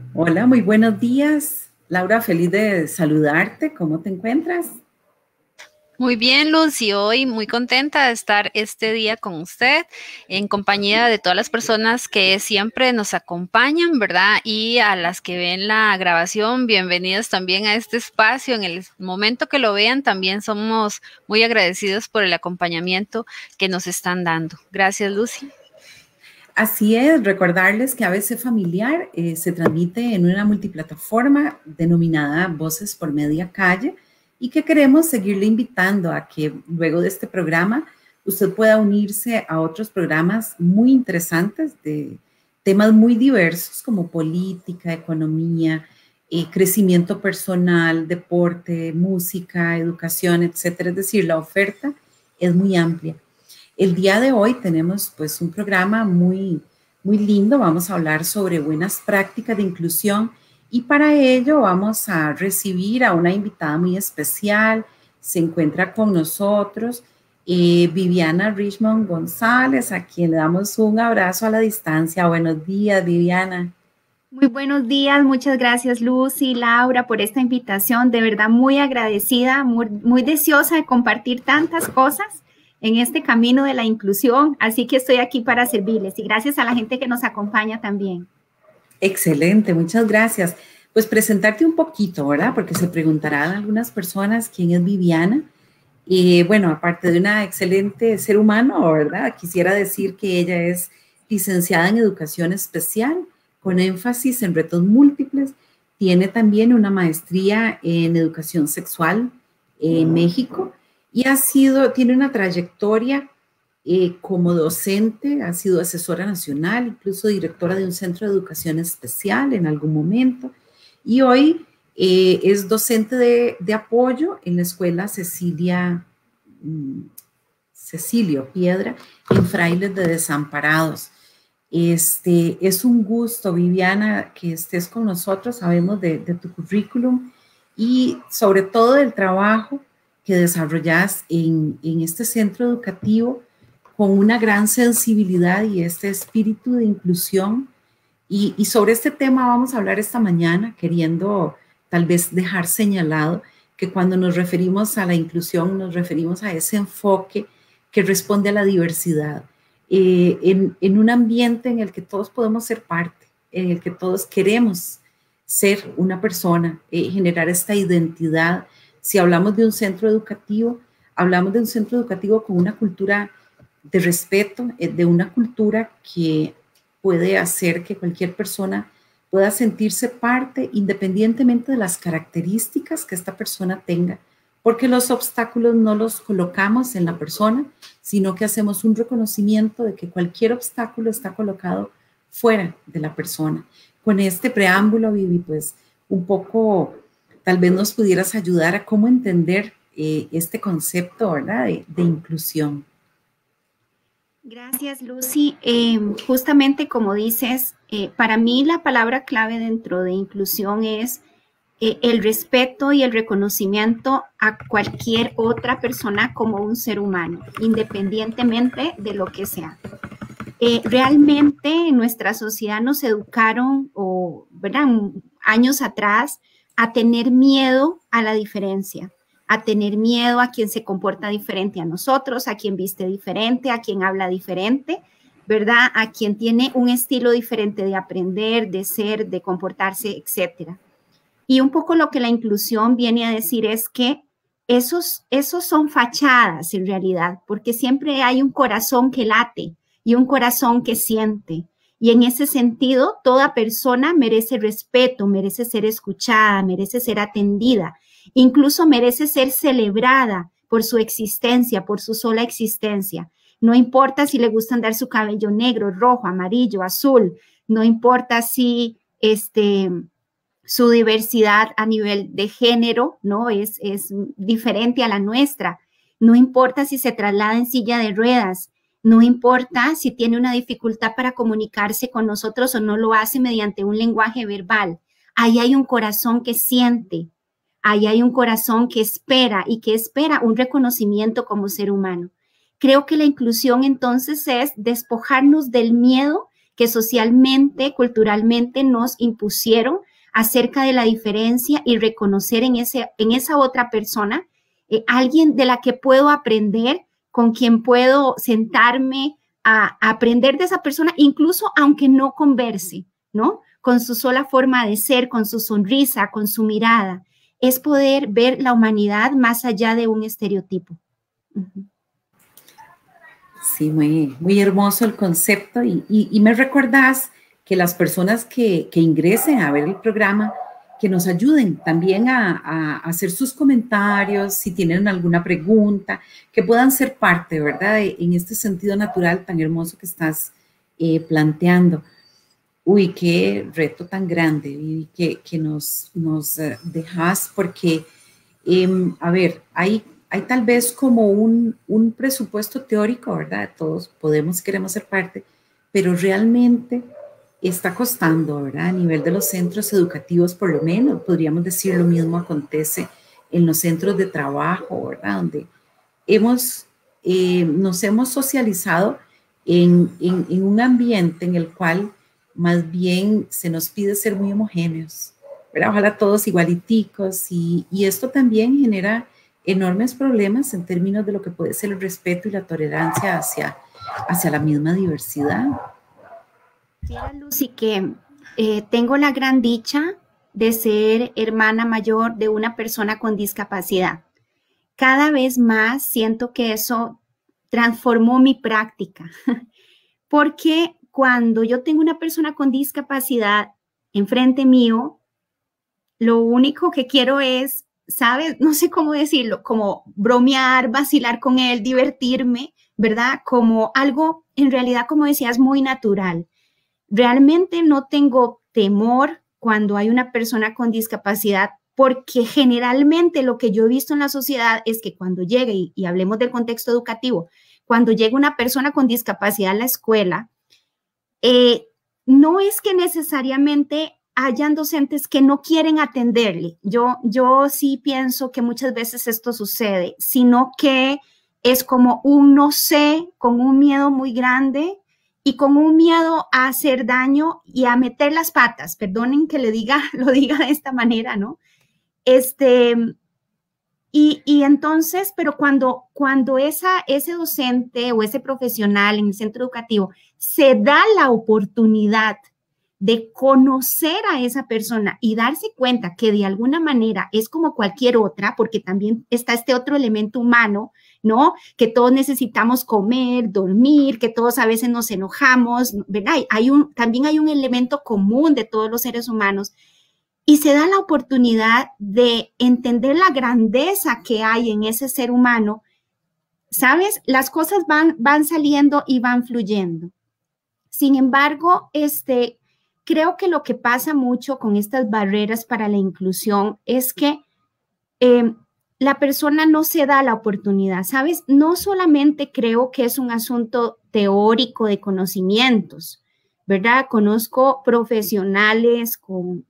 Hola, muy buenos días. Laura, feliz de saludarte. ¿Cómo te encuentras? Muy bien, Lucy, hoy muy contenta de estar este día con usted en compañía de todas las personas que siempre nos acompañan, ¿verdad? Y a las que ven la grabación, bienvenidos también a este espacio. En el momento que lo vean, también somos muy agradecidos por el acompañamiento que nos están dando. Gracias, Lucy. Así es, recordarles que ABC Familiar se transmite en una multiplataforma denominada Voces por Media Calle y que queremos seguirle invitando a que luego de este programa usted pueda unirse a otros programas muy interesantes de temas muy diversos como política, economía, crecimiento personal, deporte, música, educación, etcétera. Es decir, la oferta es muy amplia. El día de hoy tenemos pues un programa muy lindo. Vamos a hablar sobre buenas prácticas de inclusión y para ello vamos a recibir a una invitada muy especial. Se encuentra con nosotros Viviana Richmond González, a quien le damos un abrazo a la distancia. Buenos días, Viviana. Muy buenos días, muchas gracias Lucy, Laura, por esta invitación. De verdad muy agradecida, muy deseosa de compartir tantas cosas en este camino de la inclusión. Así que estoy aquí para servirles y gracias a la gente que nos acompaña también. Excelente, muchas gracias. Pues presentarte un poquito, ¿verdad? Porque se preguntarán algunas personas quién es Viviana. Y bueno, aparte de una excelente ser humano, ¿verdad? Quisiera decir que ella es licenciada en educación especial con énfasis en retos múltiples. Tiene también una maestría en educación sexual en México y tiene una trayectoria como docente, ha sido asesora nacional, incluso directora de un centro de educación especial en algún momento. Y hoy es docente de apoyo en la escuela Cecilio Piedra en Frailes de Desamparados. Es un gusto, Viviana, que estés con nosotros. Sabemos de tu currículum y sobre todo del trabajo que desarrollas en este centro educativo con una gran sensibilidad y este espíritu de inclusión. Y sobre este tema vamos a hablar esta mañana, queriendo tal vez dejar señalado que cuando nos referimos a la inclusión, nos referimos a ese enfoque que responde a la diversidad, en un ambiente en el que todos podemos ser parte, en el que todos queremos ser una persona, generar esta identidad. Si hablamos de un centro educativo, hablamos de un centro educativo con una cultura de respeto, de una cultura que puede hacer que cualquier persona pueda sentirse parte independientemente de las características que esta persona tenga, porque los obstáculos no los colocamos en la persona, sino que hacemos un reconocimiento de que cualquier obstáculo está colocado fuera de la persona. Con este preámbulo, Vivi, pues un poco, tal vez nos pudieras ayudar a cómo entender este concepto, ¿verdad?, de inclusión. Gracias, Lucy. Justamente como dices, para mí la palabra clave dentro de inclusión es el respeto y el reconocimiento a cualquier otra persona como un ser humano, independientemente de lo que sea. Realmente en nuestra sociedad nos educaron, ¿verdad?, años atrás, a tener miedo a la diferencia, a tener miedo a quien se comporta diferente a nosotros, a quien viste diferente, a quien habla diferente, ¿verdad?, a quien tiene un estilo diferente de aprender, de ser, de comportarse, etcétera. Y un poco lo que la inclusión viene a decir es que esos son fachadas en realidad, porque siempre hay un corazón que late y un corazón que siente. Y en ese sentido, toda persona merece respeto, merece ser escuchada, merece ser atendida, incluso merece ser celebrada por su existencia, por su sola existencia. No importa si le gusta andar su cabello negro, rojo, amarillo, azul, no importa si su diversidad a nivel de género, ¿no? Es diferente a la nuestra. No importa si se traslada en silla de ruedas, no importa si tiene una dificultad para comunicarse con nosotros o no lo hace mediante un lenguaje verbal. Ahí hay un corazón que siente, ahí hay un corazón que espera y que espera un reconocimiento como ser humano. Creo que la inclusión entonces es despojarnos del miedo que socialmente, culturalmente nos impusieron acerca de la diferencia y reconocer en esa otra persona alguien de la que puedo aprender, con quien puedo sentarme a aprender de esa persona, incluso aunque no converse, ¿no? Con su sola forma de ser, con su sonrisa, con su mirada. Es poder ver la humanidad más allá de un estereotipo. Sí, muy hermoso el concepto y me recordás que las personas que ingresen a ver el programa, que nos ayuden también a hacer sus comentarios, si tienen alguna pregunta, que puedan ser parte, ¿verdad? En este sentido natural tan hermoso que estás planteando. Uy, qué reto tan grande y que nos dejas, porque, a ver, hay tal vez como un presupuesto teórico, ¿verdad? Todos queremos ser parte, pero realmente está costando, ¿verdad? A nivel de los centros educativos, por lo menos, podríamos decir lo mismo acontece en los centros de trabajo, ¿verdad? Donde nos hemos socializado en un ambiente en el cual más bien se nos pide ser muy homogéneos, ¿verdad? Ojalá todos igualiticos y esto también genera enormes problemas en términos de lo que puede ser el respeto y la tolerancia hacia la misma diversidad. Mira, Lucy, que tengo la gran dicha de ser hermana mayor de una persona con discapacidad. Cada vez más siento que eso transformó mi práctica, porque cuando yo tengo una persona con discapacidad enfrente mío, lo único que quiero es, ¿sabes? No sé cómo decirlo, como bromear, vacilar con él, divertirme, ¿verdad? Como algo, en realidad, como decías, muy natural. Realmente no tengo temor cuando hay una persona con discapacidad, porque generalmente lo que yo he visto en la sociedad es que cuando llegue, y hablemos del contexto educativo, cuando llega una persona con discapacidad a la escuela, no es que necesariamente hayan docentes que no quieren atenderle. Yo sí pienso que muchas veces esto sucede, sino que es como un no sé, con un miedo muy grande y con un miedo a hacer daño y a meter las patas. Perdonen que lo diga de esta manera, ¿no? Y entonces, pero cuando ese docente o ese profesional en el centro educativo se da la oportunidad de conocer a esa persona y darse cuenta que de alguna manera es como cualquier otra, porque también está este otro elemento humano, ¿no? Que todos necesitamos comer, dormir, que todos a veces nos enojamos, ¿verdad? También hay un elemento común de todos los seres humanos. Y se da la oportunidad de entender la grandeza que hay en ese ser humano. ¿Sabes? Las cosas van saliendo y van fluyendo. Sin embargo, creo que lo que pasa mucho con estas barreras para la inclusión es que la persona no se da la oportunidad, ¿sabes? No solamente creo que es un asunto teórico de conocimientos, ¿verdad? Conozco profesionales con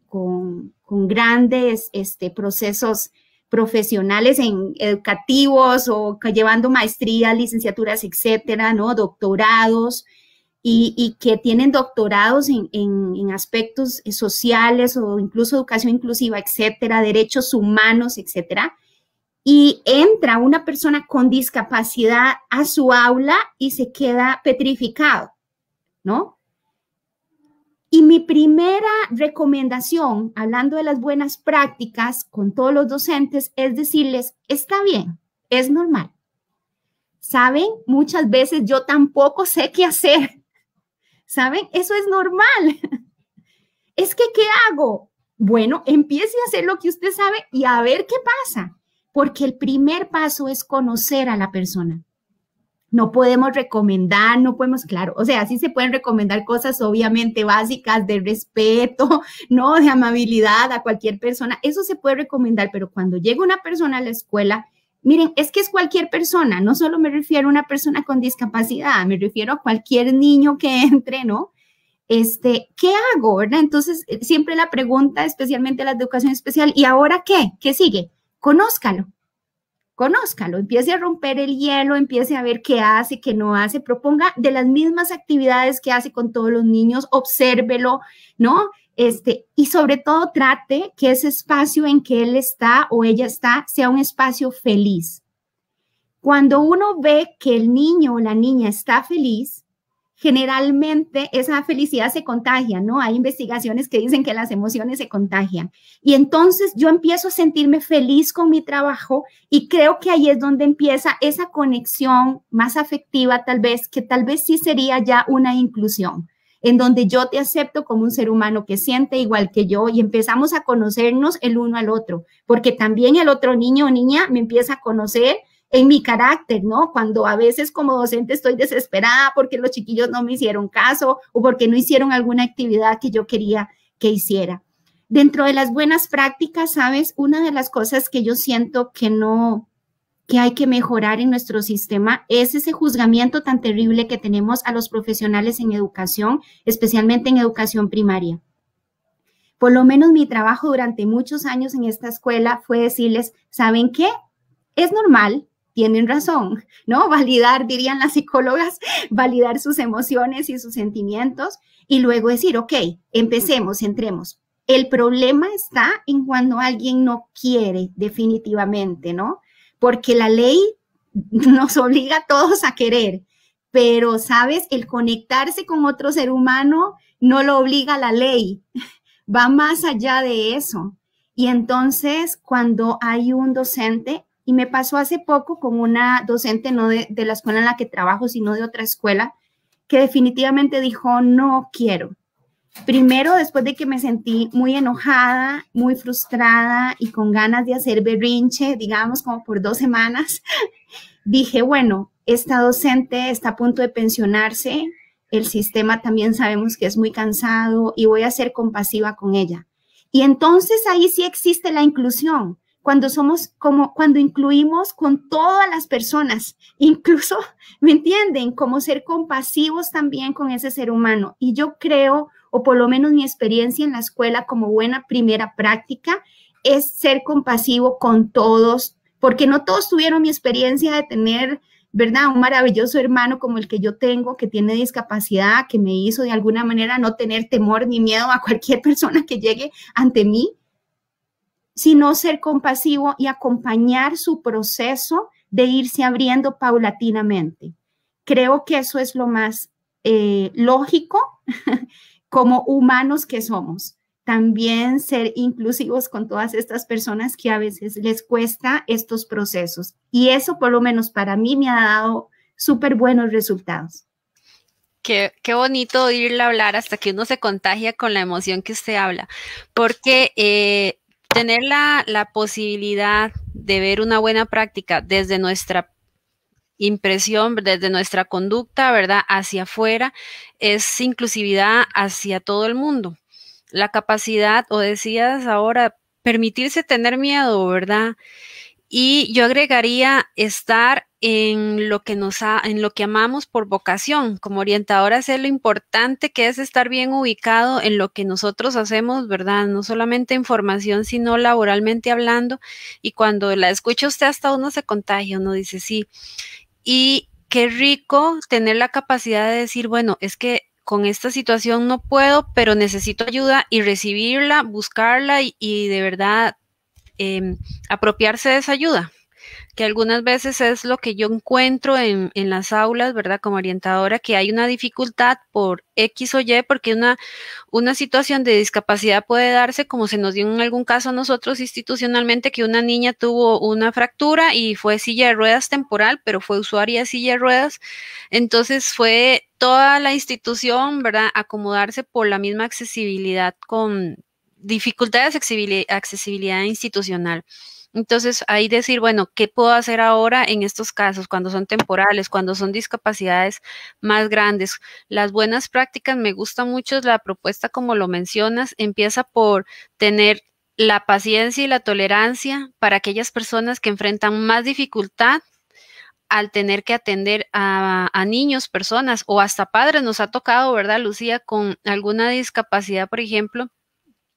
grandes procesos profesionales educativos o llevando maestrías, licenciaturas, etcétera, ¿no? Doctorados y que tienen doctorados en aspectos sociales o incluso educación inclusiva, etcétera, derechos humanos, etcétera. Y entra una persona con discapacidad a su aula y se queda petrificado, ¿no? Y mi primera recomendación, hablando de las buenas prácticas con todos los docentes, es decirles, está bien, es normal. ¿Saben? Muchas veces yo tampoco sé qué hacer. ¿Saben? Eso es normal. Es que, ¿qué hago? Bueno, empiece a hacer lo que usted sabe y a ver qué pasa. Porque el primer paso es conocer a la persona. No podemos recomendar, claro, o sea, sí se pueden recomendar cosas obviamente básicas de respeto, ¿no? De amabilidad a cualquier persona, eso se puede recomendar, pero cuando llega una persona a la escuela, miren, es que es cualquier persona, no solo me refiero a una persona con discapacidad, me refiero a cualquier niño que entre, ¿no? ¿Qué hago, verdad? Entonces, siempre la pregunta, especialmente la de educación especial, ¿y ahora qué? ¿Qué sigue? Conózcalo. conózcalo, empiece a romper el hielo, empiece a ver qué hace, qué no hace, proponga de las mismas actividades que hace con todos los niños, obsérvelo, ¿no? Y sobre todo trate que ese espacio en que él está o ella está sea un espacio feliz. Cuando uno ve que el niño o la niña está feliz, generalmente esa felicidad se contagia, ¿no? Hay investigaciones que dicen que las emociones se contagian. Y entonces yo empiezo a sentirme feliz con mi trabajo y creo que ahí es donde empieza esa conexión más afectiva, tal vez, que tal vez sí sería ya una inclusión, en donde yo te acepto como un ser humano que siente igual que yo y empezamos a conocernos el uno al otro, porque también el otro niño o niña me empieza a conocer en mi carácter, ¿no? Cuando a veces como docente estoy desesperada porque los chiquillos no me hicieron caso o porque no hicieron alguna actividad que yo quería que hiciera. Dentro de las buenas prácticas, ¿sabes? Una de las cosas que yo siento que hay que mejorar en nuestro sistema es ese juzgamiento tan terrible que tenemos a los profesionales en educación, especialmente en educación primaria. Por lo menos mi trabajo durante muchos años en esta escuela fue decirles, ¿saben qué? Es normal, tienen razón, ¿no? Validar, dirían las psicólogas, validar sus emociones y sus sentimientos y luego decir, ok, empecemos, entremos. El problema está en cuando alguien no quiere definitivamente, ¿no? Porque la ley nos obliga a todos a querer, pero, ¿sabes? El conectarse con otro ser humano no lo obliga la ley, va más allá de eso. Y entonces, cuando hay un docente, y me pasó hace poco con una docente, no de la escuela en la que trabajo, sino de otra escuela, que definitivamente dijo, no quiero. Primero, después de que me sentí muy enojada, muy frustrada y con ganas de hacer berrinche, digamos, como por 2 semanas, dije, bueno, esta docente está a punto de pensionarse, el sistema también sabemos que es muy cansado y voy a ser compasiva con ella. Y entonces ahí sí existe la inclusión, cuando incluimos con todas las personas, incluso, ¿me entienden? Como ser compasivos también con ese ser humano. Y yo creo, o por lo menos mi experiencia en la escuela como buena primera práctica, es ser compasivo con todos, porque no todos tuvieron mi experiencia de tener, ¿verdad? Un maravilloso hermano como el que yo tengo, que tiene discapacidad, que me hizo de alguna manera no tener temor ni miedo a cualquier persona que llegue ante mí, sino ser compasivo y acompañar su proceso de irse abriendo paulatinamente. Creo que eso es lo más lógico como humanos que somos. También ser inclusivos con todas estas personas que a veces les cuesta estos procesos. Y eso, por lo menos para mí, me ha dado súper buenos resultados. Qué bonito oírla hablar hasta que uno se contagia con la emoción que usted habla, porque tener la posibilidad de ver una buena práctica desde nuestra impresión, desde nuestra conducta, ¿verdad? Hacia afuera, es inclusividad hacia todo el mundo. La capacidad, o decías ahora, permitirse tener miedo, ¿verdad? Y yo agregaría estar en lo que amamos por vocación. Como orientadora, sé lo importante que es estar bien ubicado en lo que nosotros hacemos, ¿verdad? No solamente en formación, sino laboralmente hablando. Y cuando la escucha usted, hasta uno se contagia, uno dice sí. Y qué rico tener la capacidad de decir, bueno, es que con esta situación no puedo, pero necesito ayuda y recibirla, buscarla y de verdad apropiarse de esa ayuda, que algunas veces es lo que yo encuentro en las aulas, ¿verdad? Como orientadora, que hay una dificultad por X o Y, porque una situación de discapacidad puede darse, como se nos dio en algún caso a nosotros institucionalmente, que una niña tuvo una fractura y fue silla de ruedas temporal, pero fue usuaria de silla de ruedas. Entonces fue toda la institución, ¿verdad? Acomodarse por la misma accesibilidad con dificultades de accesibilidad institucional. Entonces, ahí decir, bueno, ¿qué puedo hacer ahora en estos casos, cuando son temporales, cuando son discapacidades más grandes? Las buenas prácticas, me gusta mucho la propuesta como lo mencionas, empieza por tener la paciencia y la tolerancia para aquellas personas que enfrentan más dificultad al tener que atender a niños, personas o hasta padres. Nos ha tocado, ¿verdad, Lucía, con alguna discapacidad, por ejemplo,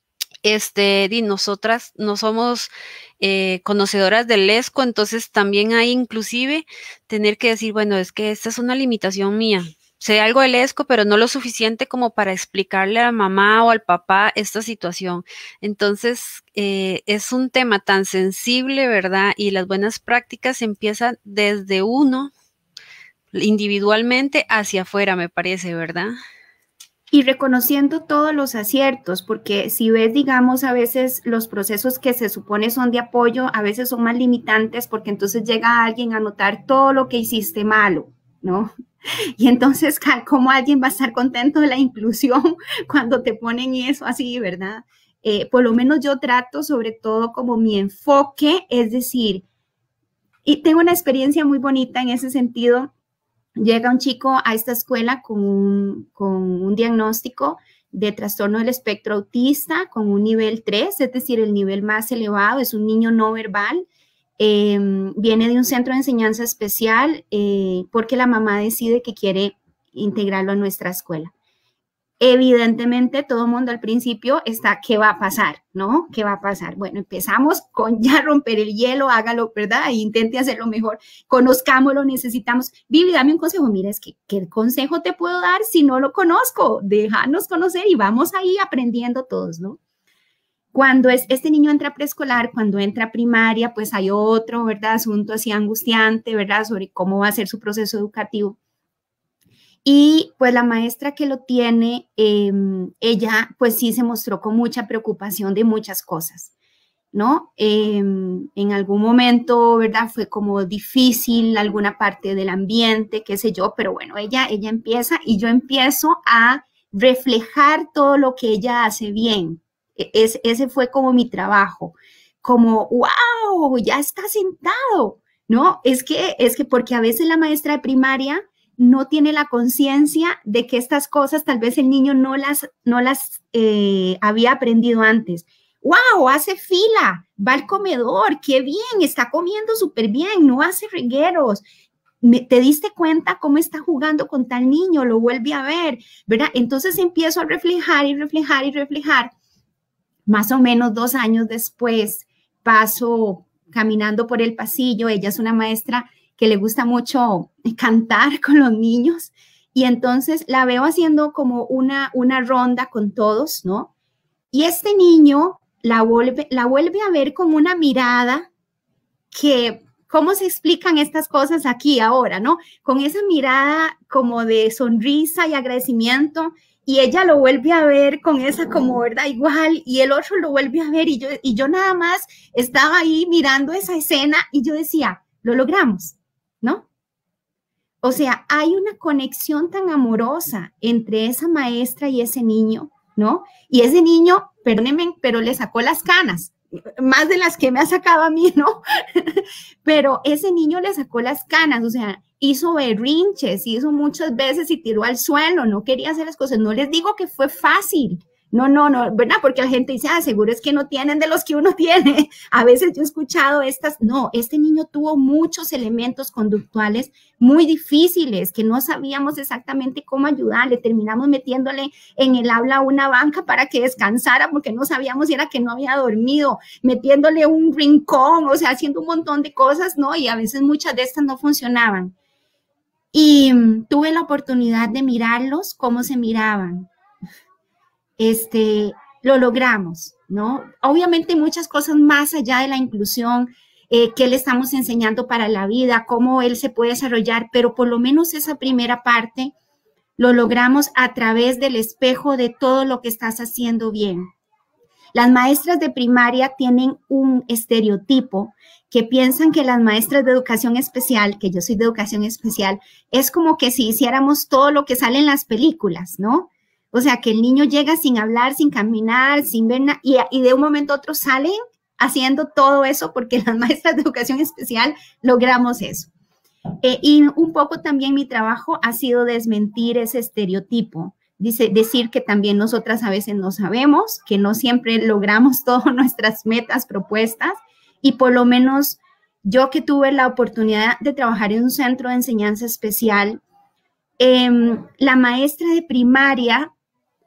nosotras no somos conocedoras del ESCO, entonces también hay inclusive tener que decir, bueno, es que esta es una limitación mía. Sé algo del ESCO, pero no lo suficiente como para explicarle a la mamá o al papá esta situación. Entonces, es un tema tan sensible, ¿verdad? Y las buenas prácticas empiezan desde uno, individualmente, hacia afuera, me parece, ¿verdad? Y reconociendo todos los aciertos, porque si ves, digamos, a veces los procesos que se supone son de apoyo, a veces son más limitantes porque entonces llega alguien a notar todo lo que hiciste malo, ¿no? Y entonces, ¿cómo alguien va a estar contento de la inclusión cuando te ponen eso así, verdad? Por lo menos yo trato, sobre todo como mi enfoque, es decir, y tengo una experiencia muy bonita en ese sentido. Llega un chico a esta escuela con un diagnóstico de trastorno del espectro autista con un nivel 3, es decir, el nivel más elevado, es un niño no verbal, viene de un centro de enseñanza especial porque la mamá decide que quiere integrarlo a nuestra escuela. Evidentemente, todo el mundo al principio está, ¿qué va a pasar? ¿No? ¿Qué va a pasar? Bueno, empezamos con ya romper el hielo, hágalo, ¿verdad? E intente hacerlo mejor, conozcámoslo, necesitamos. Vivi, dame un consejo. Mira, es que, ¿qué consejo te puedo dar si no lo conozco? Déjanos conocer y vamos ahí aprendiendo todos, ¿no? Cuando este niño entra a preescolar, cuando entra a primaria, pues hay otro, ¿verdad? Asunto así angustiante, ¿verdad? Sobre cómo va a ser su proceso educativo. Y pues la maestra que lo tiene, ella pues sí se mostró con mucha preocupación de muchas cosas, ¿no? En algún momento, ¿verdad? Fue como difícil alguna parte del ambiente, qué sé yo, pero bueno, ella empieza y yo empiezo a reflejar todo lo que ella hace bien. Ese fue como mi trabajo, como, wow, ya está sentado, ¿no? Es que porque a veces la maestra de primaria no tiene la conciencia de que estas cosas tal vez el niño no las había aprendido antes. ¡Wow! Hace fila, va al comedor, qué bien, está comiendo súper bien, no hace regueros. ¿Te diste cuenta cómo está jugando con tal niño? Lo vuelve a ver, ¿verdad? Entonces empiezo a reflejar y reflejar y reflejar. Más o menos 2 años después paso caminando por el pasillo. Ella es una maestra que le gusta mucho cantar con los niños y entonces la veo haciendo como una ronda con todos, ¿no? Y este niño la vuelve a ver con una mirada que, ¿cómo se explican estas cosas aquí ahora, no? Con esa mirada como de sonrisa y agradecimiento y ella lo vuelve a ver con esa como, ¿verdad? Igual y el otro lo vuelve a ver y yo nada más estaba ahí mirando esa escena y yo decía, lo logramos, ¿no? O sea, hay una conexión tan amorosa entre esa maestra y ese niño, ¿no? Y ese niño, perdónenme, pero le sacó las canas, más de las que me ha sacado a mí, ¿no? Pero ese niño le sacó las canas, o sea, hizo berrinches, hizo muchas veces y tiró al suelo, no quería hacer las cosas. No les digo que fue fácil, no, ¿verdad? Porque la gente dice, seguro es que no tienen de los que uno tiene. A veces yo he escuchado no, este niño tuvo muchos elementos conductuales muy difíciles que no sabíamos exactamente cómo ayudarle. Terminamos metiéndole en el aula una banca para que descansara porque no sabíamos si era que no había dormido, metiéndole un rincón, o sea, haciendo un montón de cosas, ¿no? Y a veces muchas de estas no funcionaban. Y tuve la oportunidad de mirarlos, cómo se miraban. Lo logramos, ¿no? Obviamente muchas cosas más allá de la inclusión, qué le estamos enseñando para la vida, cómo él se puede desarrollar, pero por lo menos esa primera parte lo logramos a través del espejo de todo lo que estás haciendo bien. Las maestras de primaria tienen un estereotipo que piensan que las maestras de educación especial, que yo soy de educación especial, es como que si hiciéramos todo lo que sale en las películas, ¿no? O sea, que el niño llega sin hablar, sin caminar, sin ver nada, y de un momento a otro salen haciendo todo eso porque las maestras de educación especial logramos eso. Y un poco también mi trabajo ha sido desmentir ese estereotipo, decir que también nosotras a veces no sabemos, que no siempre logramos todas nuestras metas propuestas, y por lo menos yo que tuve la oportunidad de trabajar en un centro de enseñanza especial, la maestra de primaria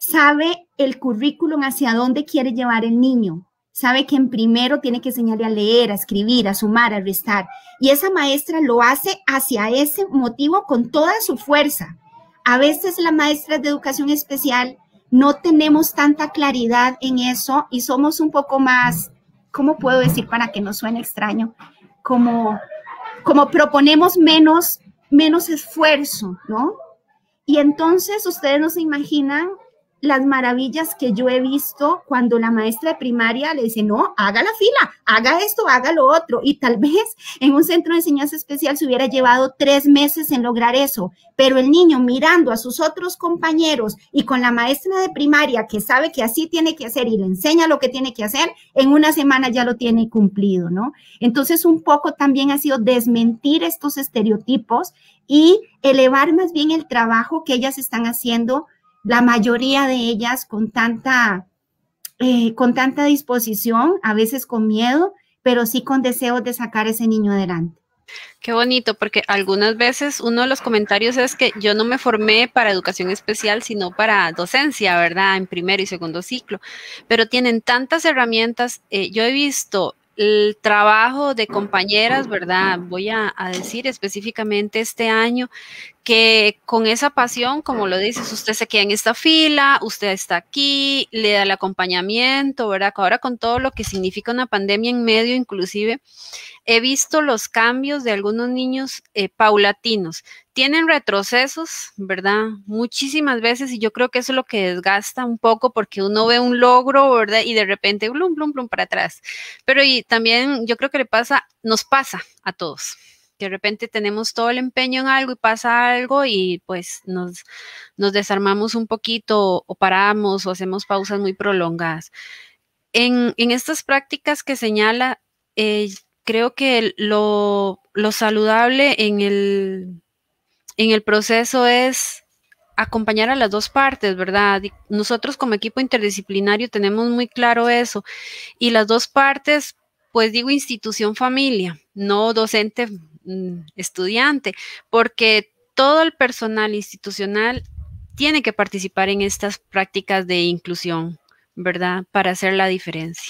sabe el currículum hacia dónde quiere llevar el niño. Sabe que en primero tiene que enseñarle a leer, a escribir, a sumar, a restar. Y esa maestra lo hace hacia ese motivo con toda su fuerza. A veces las maestras de educación especial no tenemos tanta claridad en eso y somos un poco más, ¿cómo puedo decir para que no suene extraño? Como proponemos menos esfuerzo, ¿no? Y entonces ustedes no se imaginan las maravillas que yo he visto cuando la maestra de primaria le dice, no, haga la fila, haga esto, haga lo otro. Y tal vez en un centro de enseñanza especial se hubiera llevado 3 meses en lograr eso. Pero el niño mirando a sus otros compañeros y con la maestra de primaria que sabe que así tiene que hacer y le enseña lo que tiene que hacer, en una semana ya lo tiene cumplido, ¿no? Entonces un poco también ha sido desmentir estos estereotipos y elevar más bien el trabajo que ellas están haciendo, la mayoría de ellas con tanta disposición, a veces con miedo, pero sí con deseos de sacar a ese niño adelante. Qué bonito, porque algunas veces uno de los comentarios es que yo no me formé para educación especial, sino para docencia, ¿verdad? En primero y segundo ciclo, pero tienen tantas herramientas. Yo he visto el trabajo de compañeras, ¿verdad? Voy a decir específicamente este año, que con esa pasión, como lo dices, usted se queda en esta fila, usted está aquí, le da el acompañamiento, ¿verdad? Ahora con todo lo que significa una pandemia en medio, inclusive, he visto los cambios de algunos niños paulatinos. Tienen retrocesos, ¿verdad? Muchísimas veces, y yo creo que eso es lo que desgasta un poco, porque uno ve un logro, ¿verdad? Y de repente, blum, blum, blum, para atrás. Pero y también yo creo que nos pasa a todos, que de repente tenemos todo el empeño en algo y pasa algo y pues nos desarmamos un poquito o paramos o hacemos pausas muy prolongadas. En estas prácticas que señala, creo que lo saludable en el proceso es acompañar a las dos partes, ¿verdad? Nosotros como equipo interdisciplinario tenemos muy claro eso, y las dos partes, pues digo institución familia, no docente estudiante, porque todo el personal institucional tiene que participar en estas prácticas de inclusión, ¿verdad? Para hacer la diferencia.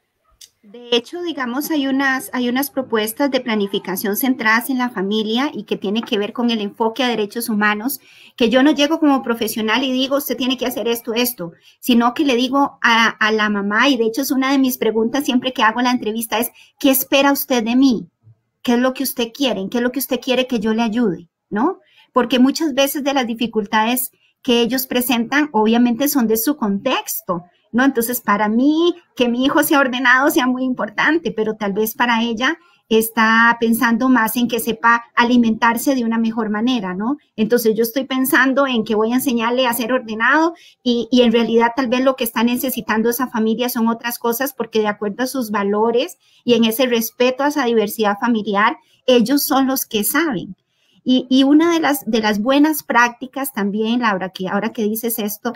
De hecho, digamos, hay unas propuestas de planificación centradas en la familia y que tiene que ver con el enfoque a derechos humanos, que yo no llego como profesional y digo, usted tiene que hacer esto, sino que le digo a la mamá, y de hecho es una de mis preguntas siempre que hago la entrevista, es, ¿qué espera usted de mí? ¿Qué es lo que usted quiere? ¿En qué es lo que usted quiere que yo le ayude? ¿No? Porque muchas veces de las dificultades que ellos presentan, obviamente son de su contexto, ¿no? Entonces, para mí, que mi hijo sea ordenado sea muy importante, pero tal vez para ella está pensando más en que sepa alimentarse de una mejor manera, ¿no? Entonces, yo estoy pensando en que voy a enseñarle a ser ordenado y en realidad tal vez lo que está necesitando esa familia son otras cosas, porque de acuerdo a sus valores y en ese respeto a esa diversidad familiar, ellos son los que saben. Y una de las buenas prácticas también, Laura, que ahora que dices esto,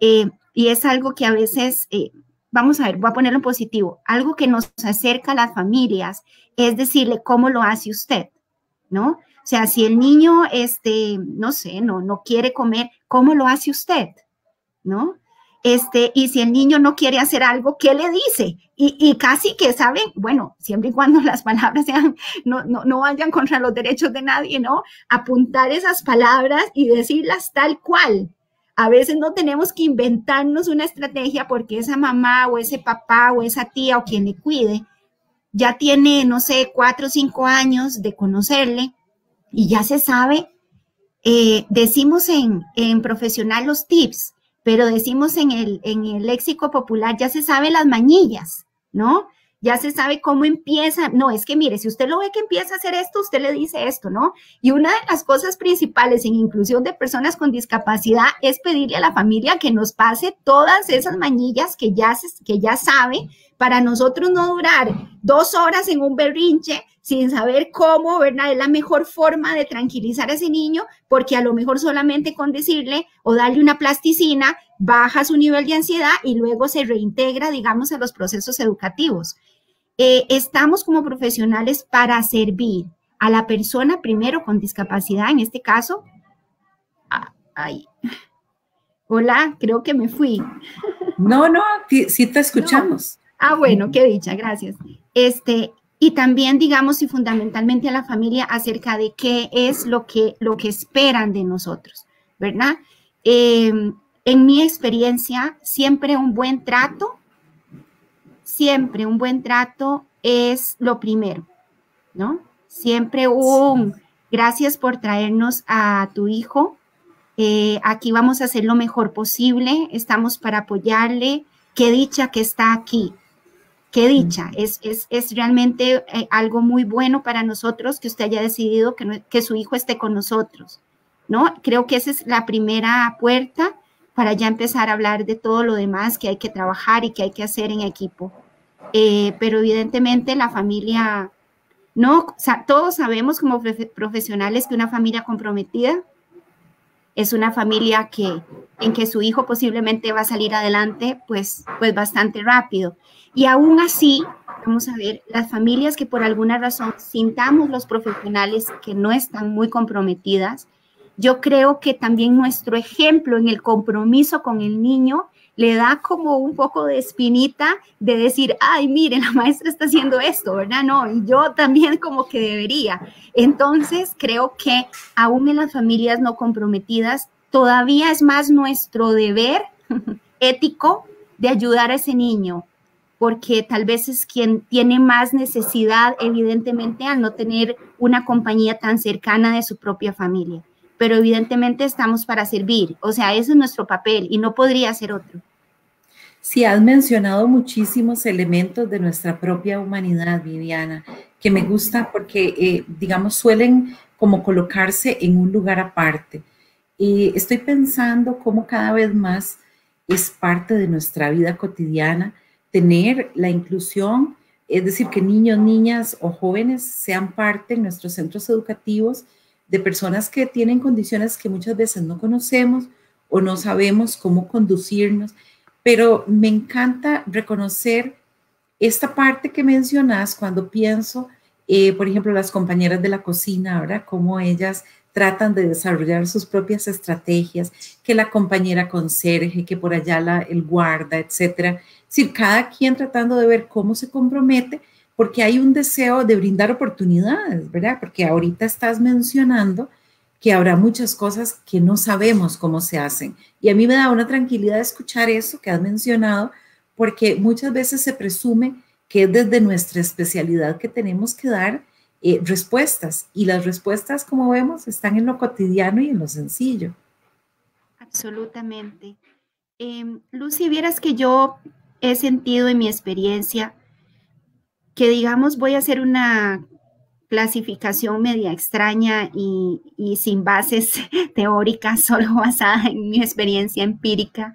y es algo que a veces, vamos a ver, voy a ponerlo en positivo, algo que nos acerca a las familias es decirle cómo lo hace usted, ¿no? O sea, si el niño, no sé, no quiere comer, ¿cómo lo hace usted? ¿No? Y si el niño no quiere hacer algo, ¿qué le dice? Y casi que saben, bueno, siempre y cuando las palabras sean, no vayan contra los derechos de nadie, ¿no? Apuntar esas palabras y decirlas tal cual. A veces no tenemos que inventarnos una estrategia porque esa mamá o ese papá o esa tía o quien le cuide ya tiene, no sé, 4 o 5 años de conocerle y ya se sabe. Decimos en profesional los tips, pero decimos en el léxico popular, ya se sabe las mañillas, ¿no? Ya se sabe cómo empieza. No, es que mire, si usted lo ve que empieza a hacer esto, usted le dice esto, ¿no? Y una de las cosas principales en inclusión de personas con discapacidad es pedirle a la familia que nos pase todas esas mañillas que ya sabe, para nosotros no durar 2 horas en un berrinche sin saber cómo, ¿verdad? Es la mejor forma de tranquilizar a ese niño, porque a lo mejor solamente con decirle o darle una plasticina baja su nivel de ansiedad y luego se reintegra, digamos, a los procesos educativos. Estamos como profesionales para servir a la persona primero con discapacidad, en este caso, Hola, creo que me fui. No, sí te escuchamos. No. Ah, bueno, qué dicha, gracias. Y también, digamos, y fundamentalmente a la familia acerca de qué es lo que esperan de nosotros, ¿verdad? En mi experiencia, siempre un buen trato es lo primero, ¿no? Siempre gracias por traernos a tu hijo. Aquí vamos a hacer lo mejor posible, estamos para apoyarle. Qué dicha que está aquí. Qué dicha, es realmente algo muy bueno para nosotros que usted haya decidido que su hijo esté con nosotros, ¿no? Creo que esa es la primera puerta para ya empezar a hablar de todo lo demás que hay que trabajar y que hay que hacer en equipo. Pero evidentemente la familia, no, o sea, todos sabemos como profesionales que una familia comprometida es una familia en que su hijo posiblemente va a salir adelante pues bastante rápido. Y aún así, vamos a ver, las familias que por alguna razón sintamos los profesionales que no están muy comprometidas, yo creo que también nuestro ejemplo en el compromiso con el niño le da como un poco de espinita de decir, ay, mire, la maestra está haciendo esto, ¿verdad? No, y yo también como que debería. Entonces, creo que aún en las familias no comprometidas, todavía es más nuestro deber ético de ayudar a ese niño, porque tal vez es quien tiene más necesidad, evidentemente, al no tener una compañía tan cercana de su propia familia. Pero evidentemente estamos para servir, o sea, ese es nuestro papel y no podría ser otro. Sí, has mencionado muchísimos elementos de nuestra propia humanidad, Viviana, que me gusta porque, digamos, suelen como colocarse en un lugar aparte. Estoy pensando cómo cada vez más es parte de nuestra vida cotidiana tener la inclusión, es decir, que niños, niñas o jóvenes sean parte en nuestros centros educativos de personas que tienen condiciones que muchas veces no conocemos o no sabemos cómo conducirnos, pero me encanta reconocer esta parte que mencionas cuando pienso, por ejemplo, las compañeras de la cocina, ¿verdad? Cómo ellas tratan de desarrollar sus propias estrategias, que la compañera conserje, que por allá el guarda, etcétera. Es decir, cada quien tratando de ver cómo se compromete, porque hay un deseo de brindar oportunidades, ¿verdad? Porque ahorita estás mencionando que habrá muchas cosas que no sabemos cómo se hacen. Y a mí me da una tranquilidad escuchar eso que has mencionado, porque muchas veces se presume que es desde nuestra especialidad que tenemos que dar respuestas. Y las respuestas, como vemos, están en lo cotidiano y en lo sencillo. Absolutamente. Lucy, vieras que yo he sentido en mi experiencia que, digamos, voy a hacer una clasificación media extraña y sin bases teóricas, solo basada en mi experiencia empírica.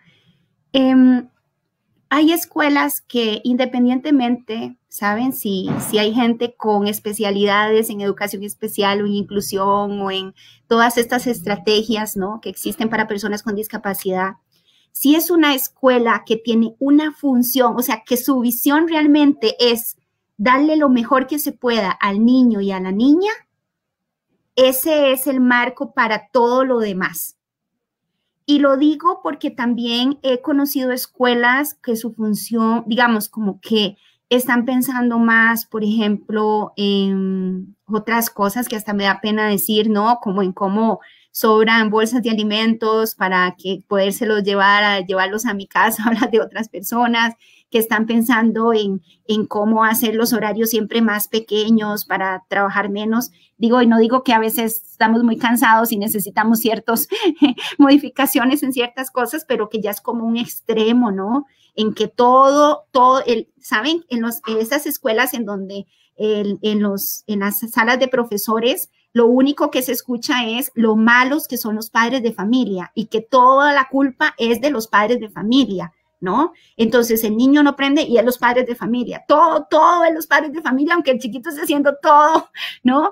Hay escuelas que independientemente, ¿saben? Si hay gente con especialidades en educación especial o en inclusión o en todas estas estrategias, ¿no? Que existen para personas con discapacidad. Si es una escuela que tiene una función, o sea, que su visión realmente es darle lo mejor que se pueda al niño y a la niña, ese es el marco para todo lo demás. Y lo digo porque también he conocido escuelas que su función, digamos, como que están pensando más, por ejemplo, en otras cosas que hasta me da pena decir, ¿no? Como en cómo sobran bolsas de alimentos para que podérselos llevarlos a mi casa, hablar de otras personas que están pensando en cómo hacer los horarios siempre más pequeños para trabajar menos. Digo, y no digo que a veces estamos muy cansados y necesitamos ciertas modificaciones en ciertas cosas, pero que ya es como un extremo, ¿no? En que ¿saben? En esas escuelas en donde en las salas de profesores, lo único que se escucha es lo malos que son los padres de familia y que toda la culpa es de los padres de familia, ¿no? Entonces el niño no aprende y es los padres de familia, todo es los padres de familia, aunque el chiquito esté haciendo todo, ¿no?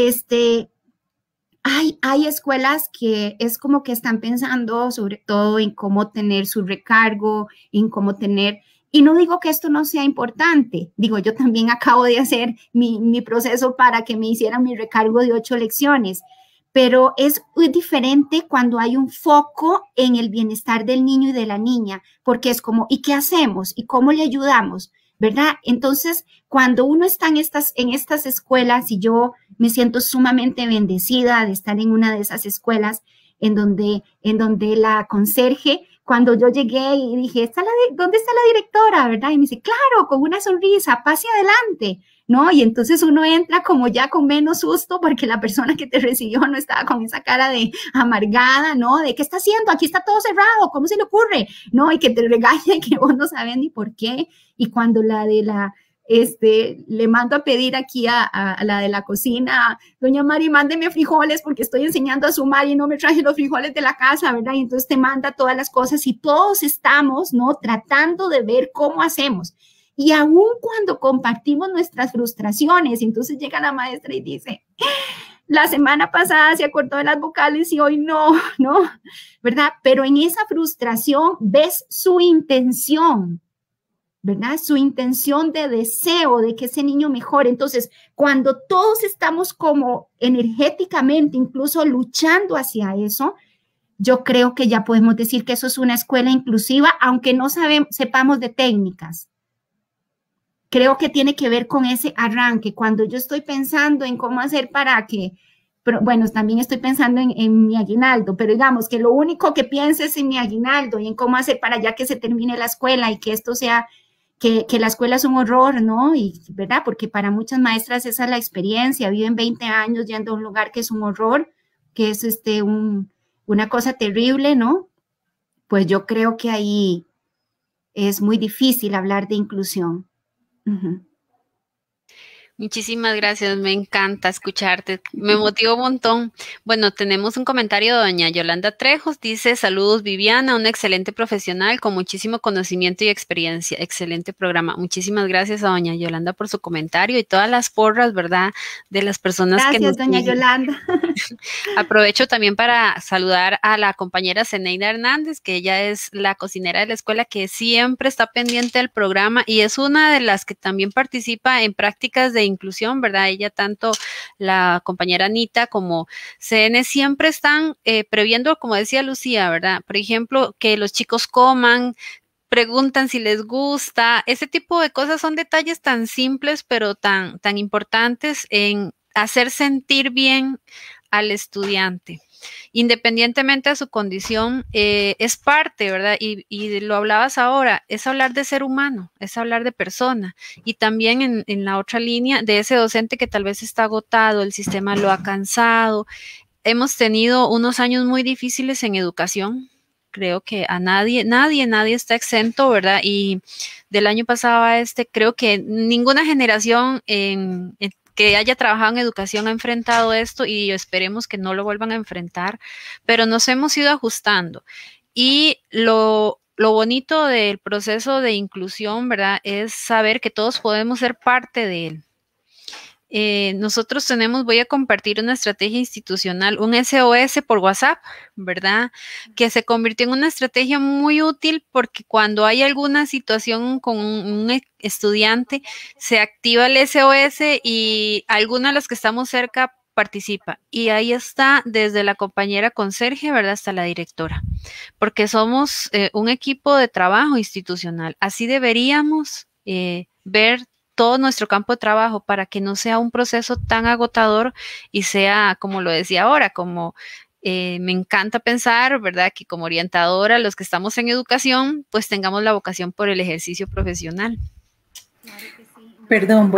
Hay escuelas que es como que están pensando sobre todo en cómo tener su recargo, en cómo tener, y no digo que esto no sea importante, digo, yo también acabo de hacer mi proceso para que me hicieran mi recargo de 8 lecciones, pero es muy diferente cuando hay un foco en el bienestar del niño y de la niña, porque es como, ¿y qué hacemos? ¿Y cómo le ayudamos? ¿Verdad? Entonces, cuando uno está en estas escuelas, y yo me siento sumamente bendecida de estar en una de esas escuelas en donde la conserje, cuando yo llegué y dije, ¿dónde está la directora? ¿Verdad? Y me dice, claro, con una sonrisa, pase adelante, ¿no? Y entonces uno entra como ya con menos susto porque la persona que te recibió no estaba con esa cara de amargada, ¿no? De ¿qué está haciendo? Aquí está todo cerrado, ¿cómo se le ocurre? ¿No? Y que te regañe que vos no sabes ni por qué. Y cuando le mando a pedir aquí a la de la cocina, doña Mari, mándeme frijoles porque estoy enseñando a sumar y no me traje los frijoles de la casa, ¿verdad? Y entonces te manda todas las cosas y todos estamos, ¿no? Tratando de ver cómo hacemos. Y aún cuando compartimos nuestras frustraciones, entonces llega la maestra y dice, la semana pasada se acordó de las vocales y hoy no, ¿no? ¿Verdad? Pero en esa frustración ves su intención, ¿verdad? Su intención de deseo de que ese niño mejore. Entonces, cuando todos estamos como energéticamente, incluso luchando hacia eso, yo creo que ya podemos decir que eso es una escuela inclusiva, aunque no sepamos de técnicas. Creo que tiene que ver con ese arranque. Cuando yo estoy pensando en cómo hacer para que, pero bueno, también estoy pensando en mi aguinaldo, pero digamos que lo único que pienso es en mi aguinaldo y en cómo hacer para ya que se termine la escuela y que esto sea, que la escuela es un horror, ¿no? Y, ¿verdad? Porque para muchas maestras esa es la experiencia, viven 20 años yendo a un lugar que es un horror, que es una cosa terrible, ¿no? Pues yo creo que ahí es muy difícil hablar de inclusión. Uh-huh. Muchísimas gracias, me encanta escucharte, me motiva un montón. Bueno, tenemos un comentario de doña Yolanda Trejos, dice, saludos Viviana, una excelente profesional con muchísimo conocimiento y experiencia, excelente programa. Muchísimas gracias a doña Yolanda por su comentario y todas las porras, ¿verdad? De las personas que nos doña Yolanda. Aprovecho también para saludar a la compañera Zeneida Hernández, que ella es la cocinera de la escuela, que siempre está pendiente del programa y es una de las que también participa en prácticas de inclusión, ¿verdad? Ella, tanto la compañera Anita como CN, siempre están previendo, como decía Lucía, ¿verdad? Por ejemplo, que los chicos coman, preguntan si les gusta, ese tipo de cosas son detalles tan simples, pero tan importantes en hacer sentir bien al estudiante. Independientemente de su condición, es parte, ¿verdad? Y lo hablabas ahora, es hablar de ser humano, es hablar de persona. Y también en la otra línea de ese docente que tal vez está agotado, el sistema lo ha cansado. Hemos tenido unos años muy difíciles en educación. Creo que a nadie está exento, ¿verdad? Y del año pasado a creo que ninguna generación que haya trabajado en educación ha enfrentado esto y esperemos que no lo vuelvan a enfrentar, pero nos hemos ido ajustando. Y lo bonito del proceso de inclusión, ¿verdad? Es saber que todos podemos ser parte de él. Nosotros voy a compartir una estrategia institucional, un SOS por WhatsApp, ¿verdad? Que se convirtió en una estrategia muy útil porque cuando hay alguna situación con un estudiante, se activa el SOS y alguna de las que estamos cerca participa. Y ahí está desde la compañera conserje, ¿verdad? Hasta la directora, porque somos un equipo de trabajo institucional. Así deberíamos ver todo nuestro campo de trabajo para que no sea un proceso tan agotador y sea, como lo decía ahora, como me encanta pensar, ¿verdad? Que como orientadora, los que estamos en educación, pues tengamos la vocación por el ejercicio profesional. Claro que sí. Perdón,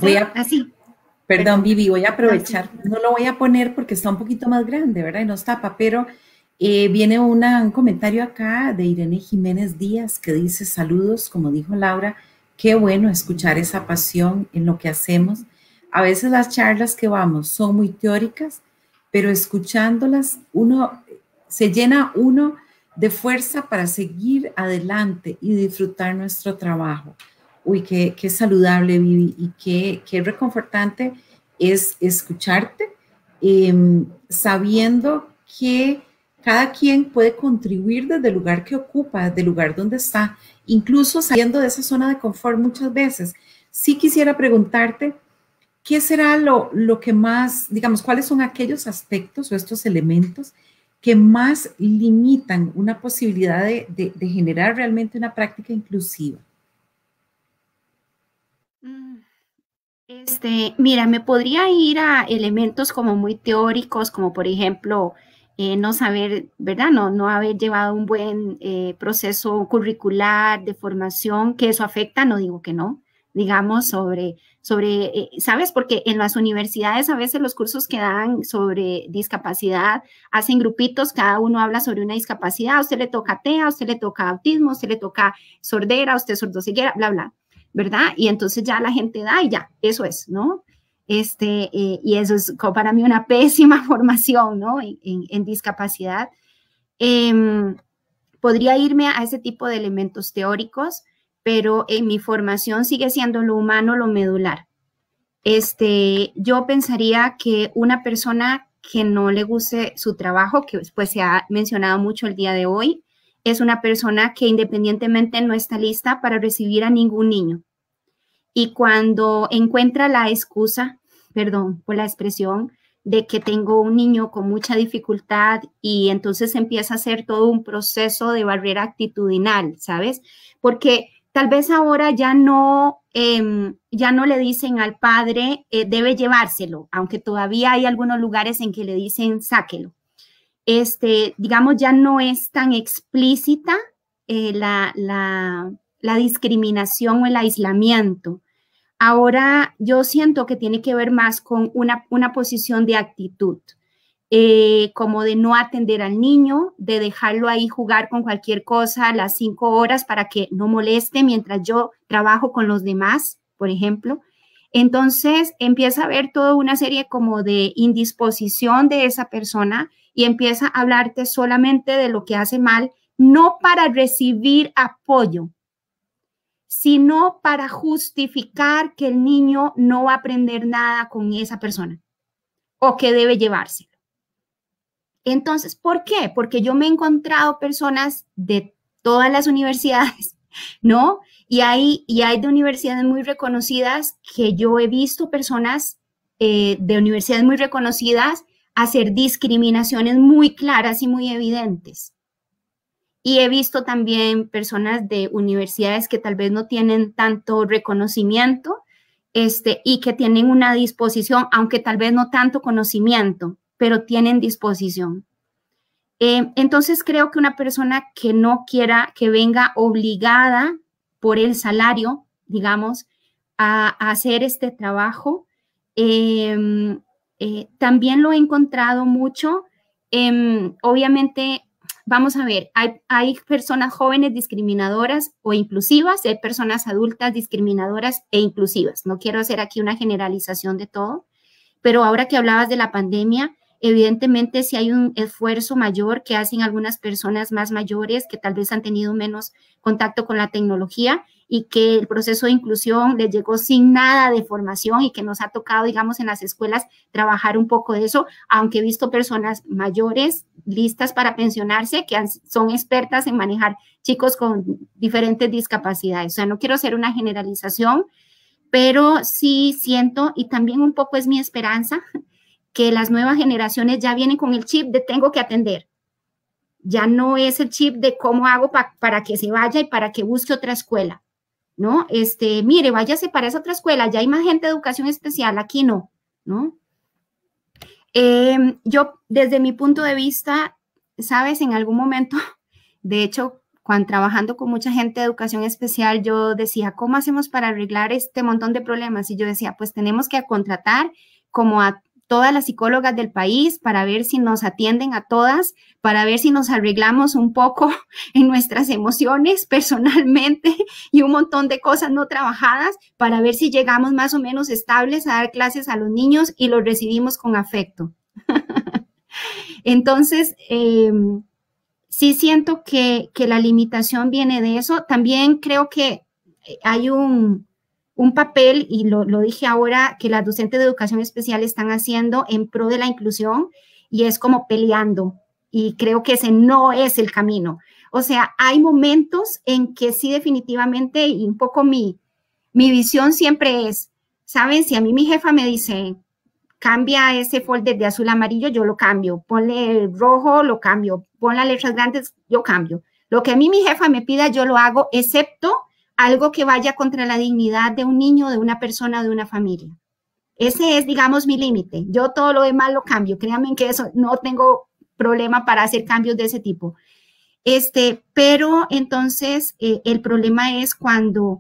Vivi, voy a aprovechar, no lo voy a poner porque está un poquito más grande, ¿verdad? Y nos tapa, pero viene un comentario acá de Irene Jiménez Díaz que dice, saludos, como dijo Laura, qué bueno escuchar esa pasión en lo que hacemos. A veces las charlas que vamos son muy teóricas, pero escuchándolas se llena uno de fuerza para seguir adelante y disfrutar nuestro trabajo. Uy, qué saludable, Vivi, y qué reconfortante es escucharte, sabiendo que cada quien puede contribuir desde el lugar que ocupa, desde el lugar donde está, incluso saliendo de esa zona de confort muchas veces. Sí quisiera preguntarte, ¿qué será lo que más, digamos, cuáles son aquellos aspectos o estos elementos que más limitan una posibilidad de generar realmente una práctica inclusiva? Mira, me podría ir a elementos como muy teóricos, como por ejemplo, no saber, ¿verdad? No haber llevado un buen proceso curricular de formación, que eso afecta, no digo que no, digamos, ¿sabes? Porque en las universidades a veces los cursos que dan sobre discapacidad hacen grupitos, cada uno habla sobre una discapacidad, a usted le toca TEA, a usted le toca autismo, a usted le toca sordera, a usted sordoceguera, bla, bla. ¿Verdad? Y entonces ya la gente da y ya, eso es, ¿no? Y eso es para mí una pésima formación, ¿no? En discapacidad. Podría irme a ese tipo de elementos teóricos, pero en mi formación sigue siendo lo humano, lo medular. Yo pensaría que una persona que no le guste su trabajo, que pues se ha mencionado mucho el día de hoy, es una persona que independientemente no está lista para recibir a ningún niño. Y cuando encuentra la excusa, perdón por la expresión, de que tengo un niño con mucha dificultad y entonces empieza a hacer todo un proceso de barrera actitudinal, ¿sabes? Porque tal vez ahora ya no le dicen al padre, debe llevárselo, aunque todavía hay algunos lugares en que le dicen, sáquelo. Digamos, ya no es tan explícita la discriminación o el aislamiento. Ahora yo siento que tiene que ver más con una posición de actitud, como de no atender al niño, de dejarlo ahí jugar con cualquier cosa las 5 horas para que no moleste mientras yo trabajo con los demás, por ejemplo. Entonces empieza a haber toda una serie como de indisposición de esa persona y empieza a hablarte solamente de lo que hace mal, no para recibir apoyo, sino para justificar que el niño no va a aprender nada con esa persona o que debe llevárselo. Entonces, ¿por qué? Porque yo me he encontrado personas de todas las universidades, ¿no? Y hay de universidades muy reconocidas que yo he visto personas de universidades muy reconocidas hacer discriminaciones muy claras y muy evidentes. Y he visto también personas de universidades que tal vez no tienen tanto reconocimiento y que tienen una disposición, aunque tal vez no tanto conocimiento, pero tienen disposición. Entonces creo que una persona que no quiera, que venga obligada por el salario, digamos, a hacer este trabajo, también lo he encontrado mucho. Obviamente, vamos a ver, hay personas jóvenes discriminadoras o inclusivas, hay personas adultas discriminadoras e inclusivas. No quiero hacer aquí una generalización de todo, pero ahora que hablabas de la pandemia, evidentemente sí hay un esfuerzo mayor que hacen algunas personas más mayores que tal vez han tenido menos contacto con la tecnología y que el proceso de inclusión les llegó sin nada de formación y que nos ha tocado, digamos, en las escuelas trabajar un poco de eso, aunque he visto personas mayores listas para pensionarse que son expertas en manejar chicos con diferentes discapacidades. O sea, no quiero hacer una generalización, pero sí siento, y también un poco es mi esperanza, que las nuevas generaciones ya vienen con el chip de tengo que atender. Ya no es el chip de cómo hago para que se vaya y para que busque otra escuela, ¿no? Mire, váyase para esa otra escuela, ya hay más gente de educación especial, aquí no, ¿no? Yo, desde mi punto de vista, sabes, en algún momento, de hecho, cuando trabajando con mucha gente de educación especial, yo decía, ¿cómo hacemos para arreglar este montón de problemas? Y yo decía, pues tenemos que contratar como a todas las psicólogas del país para ver si nos atienden a todas, para ver si nos arreglamos un poco en nuestras emociones personalmente y un montón de cosas no trabajadas para ver si llegamos más o menos estables a dar clases a los niños y los recibimos con afecto. Entonces, sí siento que la limitación viene de eso. También creo que hay un papel, y lo dije ahora, que las docentes de educación especial están haciendo en pro de la inclusión, y es como peleando, y creo que ese no es el camino. O sea, hay momentos en que sí definitivamente, y un poco mi visión siempre es, ¿saben? Si a mí mi jefa me dice, cambia ese folder de azul a amarillo, yo lo cambio. Ponle rojo, lo cambio. Pon las letras grandes, yo cambio. Lo que a mí mi jefa me pida, yo lo hago, excepto algo que vaya contra la dignidad de un niño, de una persona, de una familia. Ese es, digamos, mi límite. Yo todo lo demás lo cambio. Créanme que eso no tengo problema para hacer cambios de ese tipo. Pero entonces el problema es cuando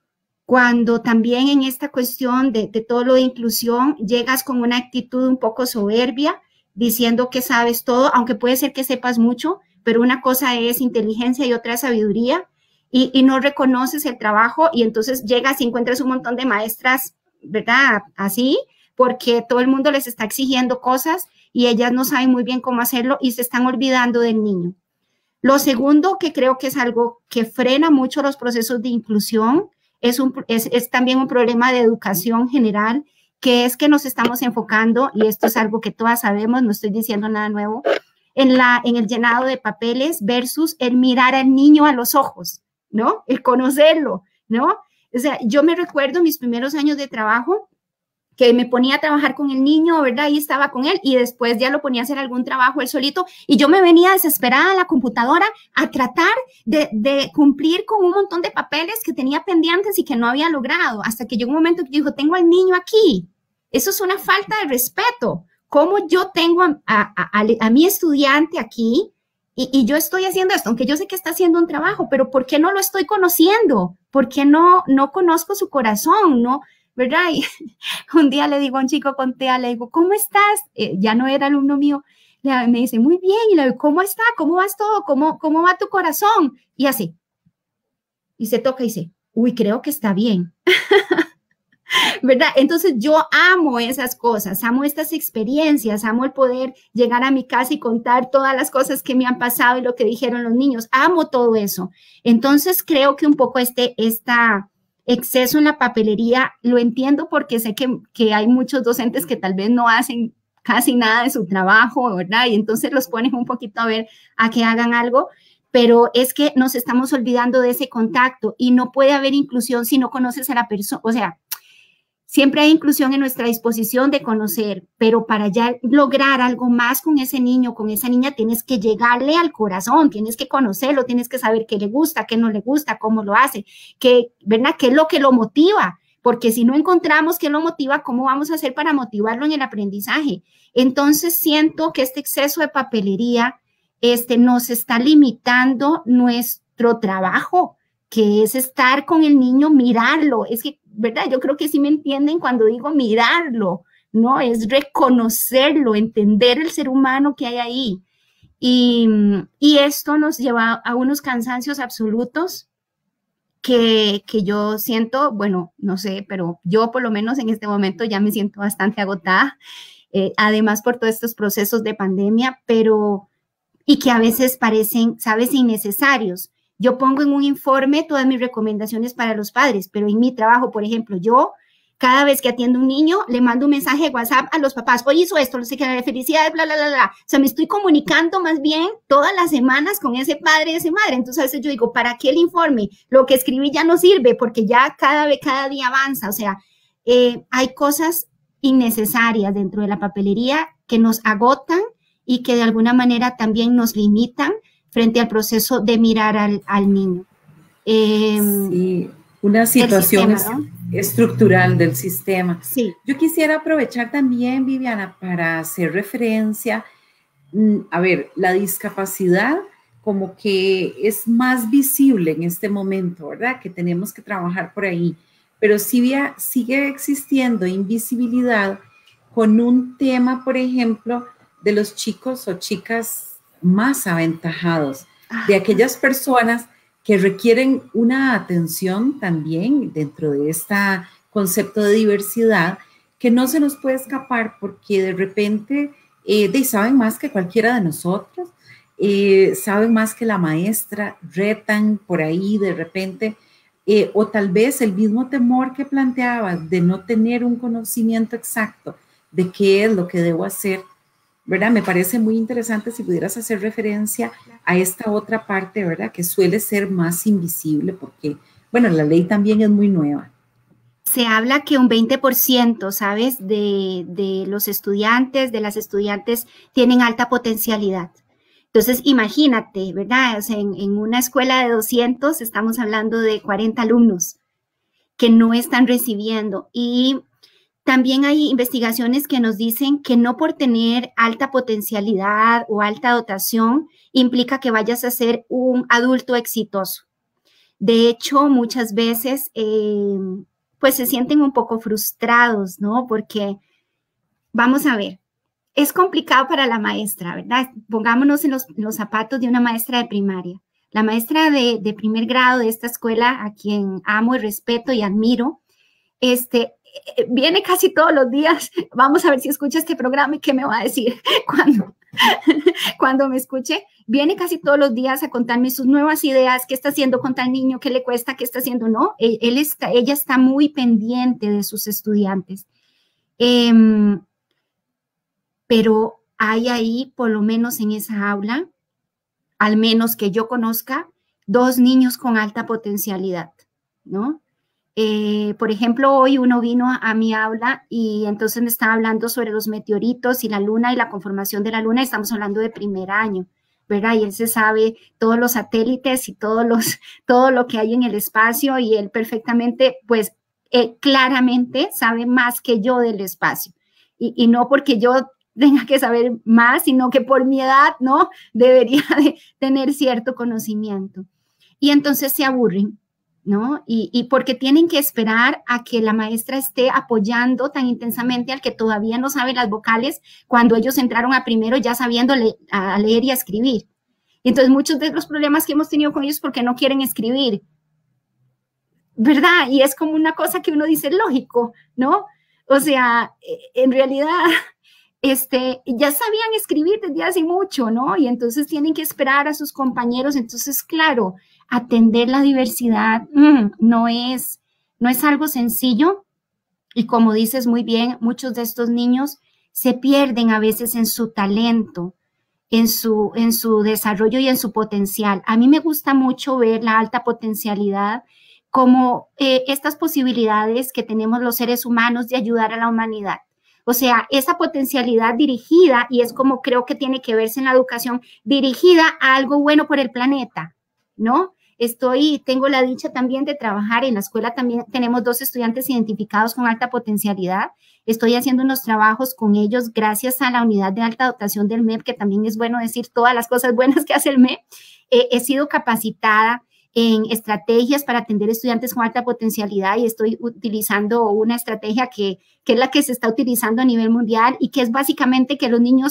también en esta cuestión de todo lo de inclusión llegas con una actitud un poco soberbia, diciendo que sabes todo, aunque puede ser que sepas mucho, pero una cosa es inteligencia y otra sabiduría, y no reconoces el trabajo, y entonces llegas y encuentras un montón de maestras, ¿verdad? Así, porque todo el mundo les está exigiendo cosas y ellas no saben muy bien cómo hacerlo y se están olvidando del niño. Lo segundo, que creo que es algo que frena mucho los procesos de inclusión, es también un problema de educación general, que es que nos estamos enfocando, y esto es algo que todas sabemos, no estoy diciendo nada nuevo, en el llenado de papeles versus el mirar al niño a los ojos, ¿no? El conocerlo, ¿no? O sea, yo me recuerdo mis primeros años de trabajo, que me ponía a trabajar con el niño, ¿verdad? Y estaba con él y después ya lo ponía a hacer algún trabajo él solito y yo me venía desesperada a la computadora a tratar de cumplir con un montón de papeles que tenía pendientes y que no había logrado, hasta que llegó un momento que yo digo, tengo al niño aquí. Eso es una falta de respeto. ¿Cómo yo tengo a mi estudiante aquí y yo estoy haciendo esto? Aunque yo sé que está haciendo un trabajo, pero ¿por qué no lo estoy conociendo? ¿Por qué no conozco su corazón? ¿No? ¿Verdad? Y un día le digo a un chico con TEA, le digo, ¿cómo estás? Ya no era alumno mío. Me dice, muy bien. Y le digo, ¿cómo está? ¿Cómo vas todo? ¿Cómo va tu corazón? Y así. Y se toca y dice, uy, creo que está bien. ¿Verdad? Entonces yo amo esas cosas, amo estas experiencias, amo el poder llegar a mi casa y contar todas las cosas que me han pasado y lo que dijeron los niños. Amo todo eso. Entonces creo que un poco esta exceso en la papelería, lo entiendo porque sé que hay muchos docentes que tal vez no hacen casi nada de su trabajo, ¿verdad? Y entonces los ponen un poquito a ver a que hagan algo, pero es que nos estamos olvidando de ese contacto y no puede haber inclusión si no conoces a la persona, o sea, siempre hay inclusión en nuestra disposición de conocer, pero para ya lograr algo más con ese niño, con esa niña, tienes que llegarle al corazón, tienes que conocerlo, tienes que saber qué le gusta, qué no le gusta, cómo lo hace, ¿verdad? ¿Qué es lo que lo motiva? Porque si no encontramos qué lo motiva, ¿cómo vamos a hacer para motivarlo en el aprendizaje? Entonces siento que este exceso de papelería nos está limitando nuestro trabajo, que es estar con el niño, mirarlo. Es que, ¿verdad? Yo creo que sí me entienden cuando digo mirarlo, ¿no? Es reconocerlo, entender el ser humano que hay ahí. Y esto nos lleva a unos cansancios absolutos que yo siento, bueno, no sé, pero yo por lo menos en este momento ya me siento bastante agotada, además por todos estos procesos de pandemia, y que a veces parecen, ¿sabes?, innecesarios. Yo pongo en un informe todas mis recomendaciones para los padres, pero en mi trabajo, por ejemplo, yo cada vez que atiendo a un niño, le mando un mensaje de WhatsApp a los papás, hoy hizo esto, no sé qué, felicidades, bla, bla, bla, bla. O sea, me estoy comunicando más bien todas las semanas con ese padre y esa madre. Entonces, a veces yo digo, ¿para qué el informe? Lo que escribí ya no sirve porque ya cada día avanza. O sea, hay cosas innecesarias dentro de la papelería que nos agotan y que de alguna manera también nos limitan frente al proceso de mirar al niño. Sí, una situación sistema, ¿no?, estructural del sistema. Sí. Yo quisiera aprovechar también, Viviana, para hacer referencia, a ver, la discapacidad como que es más visible en este momento, ¿verdad? Que tenemos que trabajar por ahí, pero sigue existiendo invisibilidad con un tema, por ejemplo, de los chicos o chicas más aventajados, de aquellas personas que requieren una atención también dentro de este concepto de diversidad, que no se nos puede escapar porque de repente saben más que cualquiera de nosotros, saben más que la maestra, retan por ahí de repente, o tal vez el mismo temor que planteabas de no tener un conocimiento exacto de qué es lo que debo hacer, ¿verdad? Me parece muy interesante si pudieras hacer referencia a esta otra parte, ¿verdad? Que suele ser más invisible porque, bueno, la ley también es muy nueva. Se habla que un 20%, ¿sabes? De los estudiantes, de las estudiantes, tienen alta potencialidad. Entonces, imagínate, ¿verdad? O sea, en una escuela de 200 estamos hablando de 40 alumnos que no están recibiendo. Y también hay investigaciones que nos dicen que no por tener alta potencialidad o alta dotación implica que vayas a ser un adulto exitoso. De hecho, muchas veces, pues se sienten un poco frustrados, ¿no? Porque, vamos a ver, es complicado para la maestra, ¿verdad? Pongámonos en los zapatos de una maestra de primaria. La maestra de primer grado de esta escuela, a quien amo y respeto y admiro, viene casi todos los días. Vamos a ver si escucha este programa y qué me va a decir cuando me escuche. Viene casi todos los días a contarme sus nuevas ideas, qué está haciendo con tal niño, qué le cuesta, qué está haciendo. No, ella está muy pendiente de sus estudiantes. Pero hay ahí, por lo menos en esa aula, al menos que yo conozca, 2 niños con alta potencialidad, ¿no? Por ejemplo, hoy uno vino a mi aula y entonces me estaba hablando sobre los meteoritos y la luna y la conformación de la luna. Estamos hablando de primer año, ¿verdad? Y él se sabe todos los satélites y todo lo que hay en el espacio, y él perfectamente, pues, claramente sabe más que yo del espacio. Y no porque yo tenga que saber más, sino que por mi edad, ¿no? Debería de tener cierto conocimiento. Y entonces se aburren, ¿no? Y porque tienen que esperar a que la maestra esté apoyando tan intensamente al que todavía no sabe las vocales, cuando ellos entraron a primero ya sabiendo a leer y a escribir. Entonces, muchos de los problemas que hemos tenido con ellos es porque no quieren escribir, ¿verdad? Y es como una cosa que uno dice lógico, ¿no? O sea, en realidad, ya sabían escribir desde hace mucho, ¿no? Y entonces tienen que esperar a sus compañeros. Entonces, claro, atender la diversidad no es algo sencillo. Y como dices muy bien, muchos de estos niños se pierden a veces en su talento, en su desarrollo y en su potencial. A mí me gusta mucho ver la alta potencialidad como estas posibilidades que tenemos los seres humanos de ayudar a la humanidad. O sea, esa potencialidad dirigida, y es como creo que tiene que verse en la educación, dirigida a algo bueno por el planeta, ¿no? Tengo la dicha también de trabajar en la escuela. También tenemos 2 estudiantes identificados con alta potencialidad. Estoy haciendo unos trabajos con ellos gracias a la unidad de alta dotación del MEP, que también es bueno decir todas las cosas buenas que hace el MEP. He sido capacitada en estrategias para atender estudiantes con alta potencialidad, y estoy utilizando una estrategia que es la que se está utilizando a nivel mundial, y que es básicamente que los niños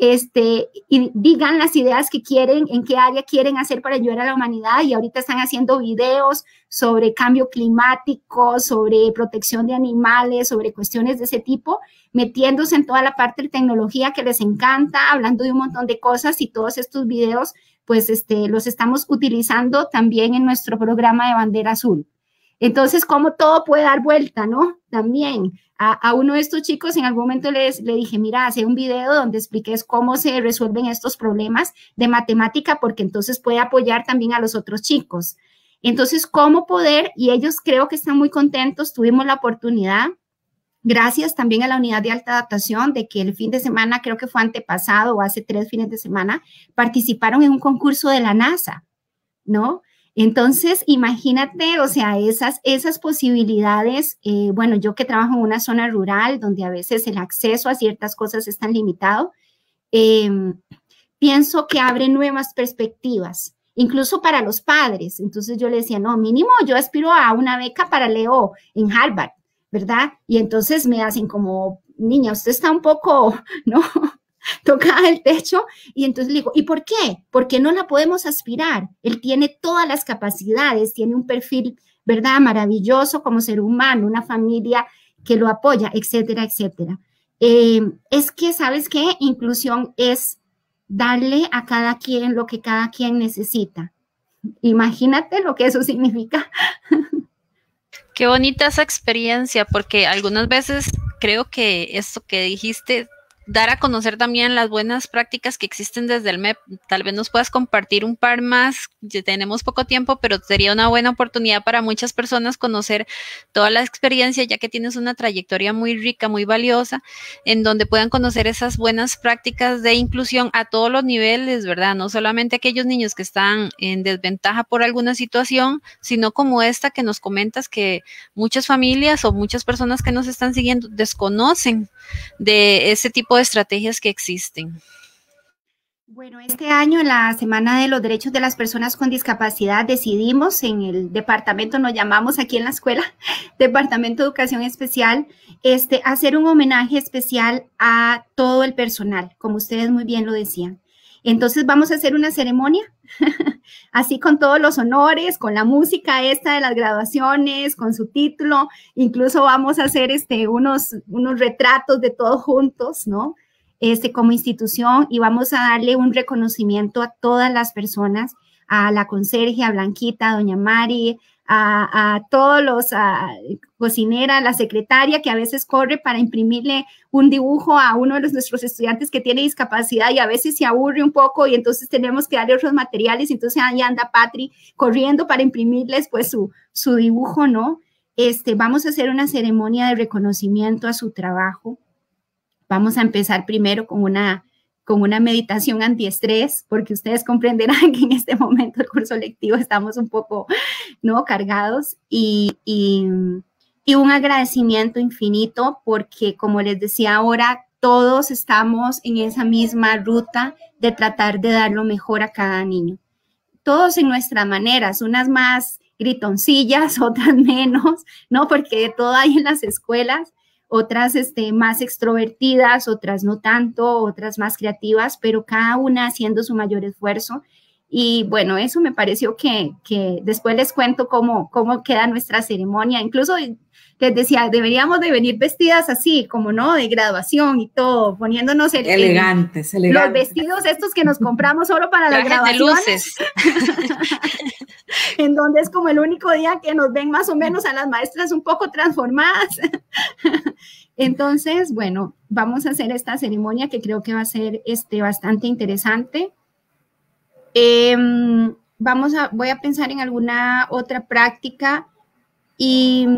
digan las ideas que quieren, en qué área quieren hacer para ayudar a la humanidad. Y ahorita están haciendo videos sobre cambio climático, sobre protección de animales, sobre cuestiones de ese tipo, metiéndose en toda la parte de tecnología que les encanta, hablando de un montón de cosas, y todos estos videos pues los estamos utilizando también en nuestro programa de Bandera Azul. Entonces, cómo todo puede dar vuelta, ¿no? También a uno de estos chicos en algún momento le dije, mira, hace un video donde expliques cómo se resuelven estos problemas de matemática, porque entonces puede apoyar también a los otros chicos. Entonces, cómo poder, y ellos creo que están muy contentos. Tuvimos la oportunidad, gracias también a la unidad de alta adaptación, de que el fin de semana, creo que fue antepasado o hace 3 fines de semana, participaron en un concurso de la NASA, ¿no? Entonces, imagínate, o sea, esas posibilidades. Bueno, yo que trabajo en una zona rural donde a veces el acceso a ciertas cosas es tan limitado, pienso que abre nuevas perspectivas, incluso para los padres. Entonces yo le decía, no, mínimo yo aspiro a una beca para Leo en Harvard, ¿verdad? Y entonces me hacen como, niña, usted está un poco, ¿no? Tocada el techo. Y entonces le digo, ¿y por qué? ¿Por qué no la podemos aspirar? Él tiene todas las capacidades, tiene un perfil, ¿verdad? Maravilloso como ser humano, una familia que lo apoya, etcétera, etcétera. Es que, ¿sabes qué? Inclusión es darle a cada quien lo que cada quien necesita. Imagínate lo que eso significa. Qué bonita esa experiencia, porque algunas veces creo que esto que dijiste dar a conocer también las buenas prácticas que existen desde el MEP. Tal vez nos puedas compartir un par más, ya tenemos poco tiempo, pero sería una buena oportunidad para muchas personas conocer toda la experiencia, ya que tienes una trayectoria muy rica, muy valiosa, en donde puedan conocer esas buenas prácticas de inclusión a todos los niveles, ¿verdad? No solamente aquellos niños que están en desventaja por alguna situación, sino como esta que nos comentas, que muchas familias o muchas personas que nos están siguiendo desconocen de ese tipo de estrategias que existen. Bueno, este año, en la Semana de los Derechos de las Personas con Discapacidad, decidimos en el departamento, nos llamamos aquí en la escuela, Departamento de Educación Especial, hacer un homenaje especial a todo el personal, como ustedes muy bien lo decían. Entonces vamos a hacer una ceremonia, así con todos los honores, con la música esta de las graduaciones, con su título, incluso vamos a hacer unos retratos de todos juntos, ¿no? Como institución, y vamos a darle un reconocimiento a todas las personas, a la conserje, a Blanquita, a doña Mari, a todos los cocinera, la secretaria que a veces corre para imprimirle un dibujo a uno de nuestros estudiantes que tiene discapacidad y a veces se aburre un poco y entonces tenemos que darle otros materiales, entonces ahí anda Patri corriendo para imprimirles pues su dibujo, ¿no? Vamos a hacer una ceremonia de reconocimiento a su trabajo. Vamos a empezar primero con una meditación antiestrés, porque ustedes comprenderán que en este momento el curso lectivo estamos un poco, ¿no?, cargados, y un agradecimiento infinito, porque como les decía ahora, todos estamos en esa misma ruta de tratar de dar lo mejor a cada niño. Todos en nuestras maneras, unas más gritoncillas, otras menos, ¿no? Porque de todo hay en las escuelas, otras más extrovertidas, otras no tanto, otras más creativas, pero cada una haciendo su mayor esfuerzo. Y bueno, eso me pareció que después les cuento cómo queda nuestra ceremonia. Incluso les decía, deberíamos de venir vestidas así, como no, de graduación y todo, poniéndonos elegantes. Los vestidos estos que nos compramos solo para las graduaciones. De luces. En donde es como el único día que nos ven más o menos a las maestras un poco transformadas. Entonces, bueno, vamos a hacer esta ceremonia que creo que va a ser bastante interesante. Voy a pensar en alguna otra práctica y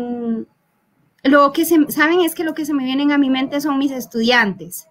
saben, es que lo que se me vienen a mi mente son mis estudiantes.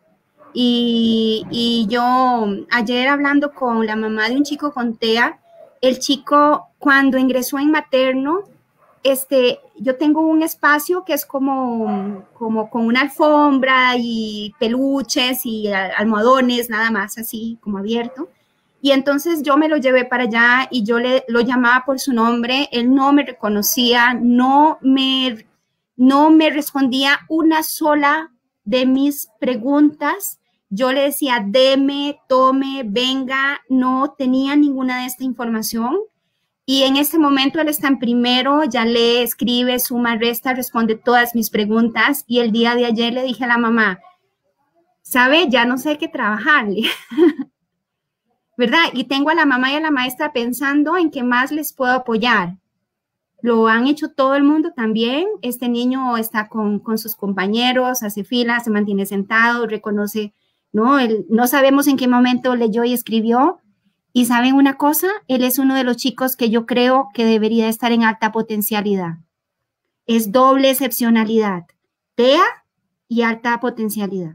Y yo ayer hablando con la mamá de un chico con TEA, el chico cuando ingresó en materno, yo tengo un espacio que es como con una alfombra y peluches y almohadones, nada más así como abierto. Y entonces yo me lo llevé para allá y yo lo llamaba por su nombre, él no me reconocía, no me respondía una sola de mis preguntas. Yo le decía, deme, tome, venga, no tenía ninguna de esta información. Y en este momento él está en primero, ya lee, escribe, suma, resta, responde todas mis preguntas. Y el día de ayer le dije a la mamá, ¿sabe? Ya no sé qué trabajarle. ¿Verdad? Y tengo a la mamá y a la maestra pensando en qué más les puedo apoyar. Lo han hecho todo el mundo también. Este niño está con sus compañeros, hace fila, se mantiene sentado, reconoce, ¿no? No sabemos en qué momento leyó y escribió. Y ¿saben una cosa? Él es uno de los chicos que yo creo que debería estar en alta potencialidad. Es doble excepcionalidad, TEA y alta potencialidad.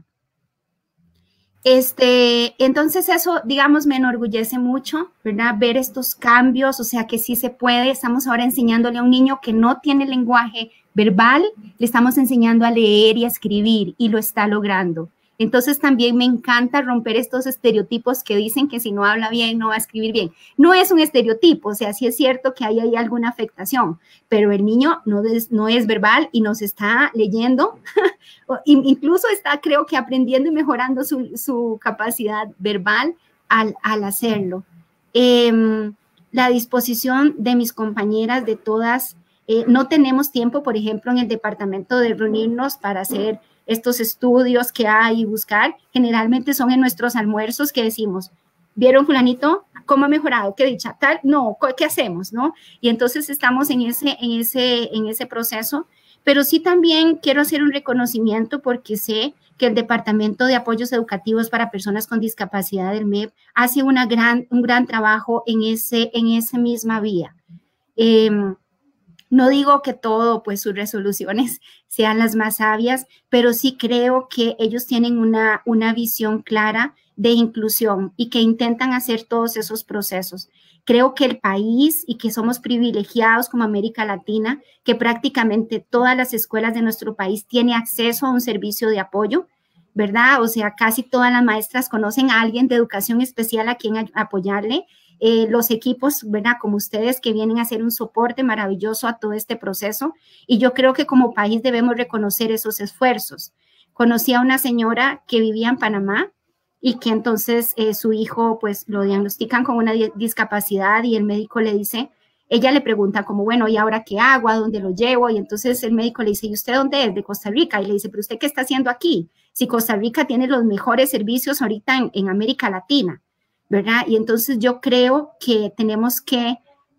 Entonces eso, digamos, me enorgullece mucho, ¿verdad? Ver estos cambios, o sea que sí se puede. Estamos ahora enseñándole a un niño que no tiene lenguaje verbal, le estamos enseñando a leer y a escribir y lo está logrando. Entonces también me encanta romper estos estereotipos que dicen que si no habla bien no va a escribir bien. No es un estereotipo, o sea, sí es cierto que hay alguna afectación, pero el niño no es verbal y nos está leyendo, incluso está, creo que, aprendiendo y mejorando su capacidad verbal al hacerlo. La disposición de mis compañeras, de todas, no tenemos tiempo, por ejemplo, en el departamento de reunirnos para hacer estos estudios que hay y buscar. Generalmente son en nuestros almuerzos que decimos, ¿vieron fulanito? ¿Cómo ha mejorado? ¿Qué dicha? Tal, no, ¿qué hacemos? ¿No? Y entonces estamos en ese proceso, pero sí también quiero hacer un reconocimiento porque sé que el Departamento de Apoyos Educativos para Personas con Discapacidad del MEP hace un gran trabajo en esa misma vía. No digo que todo, pues sus resoluciones sean las más sabias, pero sí creo que ellos tienen una visión clara de inclusión y que intentan hacer todos esos procesos. Creo que el país y que somos privilegiados como América Latina, que prácticamente todas las escuelas de nuestro país tienen acceso a un servicio de apoyo, ¿verdad? O sea, casi todas las maestras conocen a alguien de educación especial a quien apoyarle. Los equipos, ¿verdad? Como ustedes que vienen a hacer un soporte maravilloso a todo este proceso. Y yo creo que como país debemos reconocer esos esfuerzos. Conocí a una señora que vivía en Panamá y que entonces su hijo pues lo diagnostican con una discapacidad y el médico le dice, ella le pregunta como, bueno, ¿y ahora qué hago? ¿A dónde lo llevo? Y entonces el médico le dice, ¿y usted dónde es? De Costa Rica. Y le dice, ¿pero usted qué está haciendo aquí? Si Costa Rica tiene los mejores servicios ahorita en América Latina, ¿verdad? Y entonces yo creo que tenemos que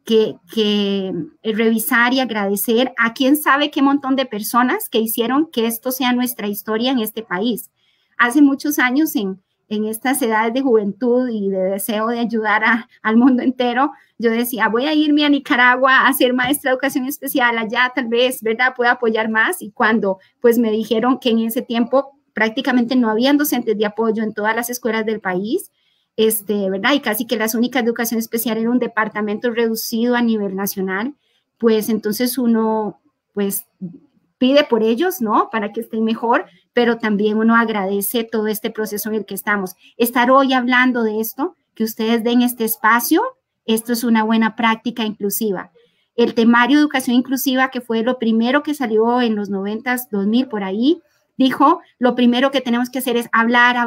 revisar y agradecer a quién sabe qué montón de personas que hicieron que esto sea nuestra historia en este país. Hace muchos años en estas edades de juventud y de deseo de ayudar al mundo entero, yo decía, voy a irme a Nicaragua a ser maestra de educación especial, allá tal vez, ¿verdad?, pueda apoyar más. Y cuando pues me dijeron que en ese tiempo prácticamente no habían docentes de apoyo en todas las escuelas del país, ¿verdad? Y casi que las únicas de educación especial era un departamento reducido a nivel nacional, pues entonces uno, pues, pide por ellos, ¿no? Para que estén mejor, pero también uno agradece todo este proceso en el que estamos. Estar hoy hablando de esto, que ustedes den este espacio, esto es una buena práctica inclusiva. El temario de educación inclusiva, que fue lo primero que salió en los 90s, 2000, por ahí, dijo, lo primero que tenemos que hacer es hablar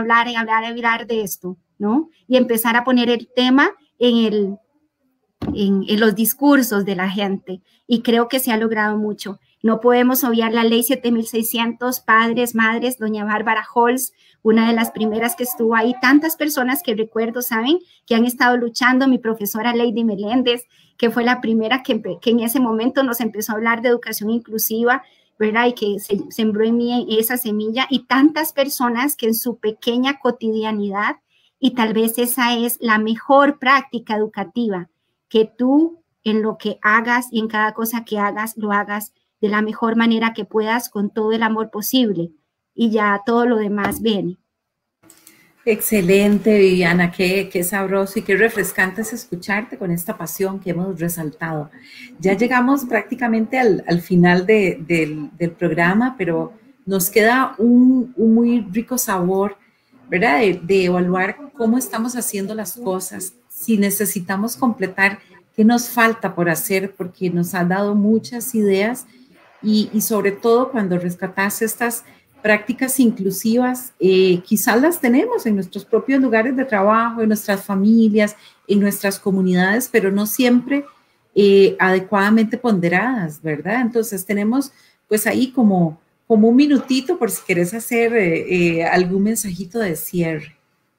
de esto, ¿no? Y empezar a poner el tema en los discursos de la gente. Y creo que se ha logrado mucho. No podemos obviar la ley 7600, padres, madres, doña Bárbara Holz, una de las primeras que estuvo ahí. Tantas personas que recuerdo, ¿saben?, que han estado luchando. Mi profesora Lady Meléndez, que fue la primera que en ese momento nos empezó a hablar de educación inclusiva, ¿verdad? Y que sembró en mí esa semilla. Y tantas personas que en su pequeña cotidianidad, y tal vez esa es la mejor práctica educativa, que tú en lo que hagas y en cada cosa que hagas, lo hagas de la mejor manera que puedas, con todo el amor posible, y ya todo lo demás viene. Excelente, Viviana, qué sabroso y qué refrescante es escucharte con esta pasión que hemos resaltado. Ya llegamos prácticamente al final del programa, pero nos queda un muy rico sabor, ¿verdad? De evaluar cómo estamos haciendo las cosas, si necesitamos completar, qué nos falta por hacer, porque nos ha dado muchas ideas y sobre todo cuando rescatas estas prácticas inclusivas, quizás las tenemos en nuestros propios lugares de trabajo, en nuestras familias, en nuestras comunidades, pero no siempre adecuadamente ponderadas, ¿verdad? Entonces tenemos pues ahí como un minutito por si querés hacer algún mensajito de cierre.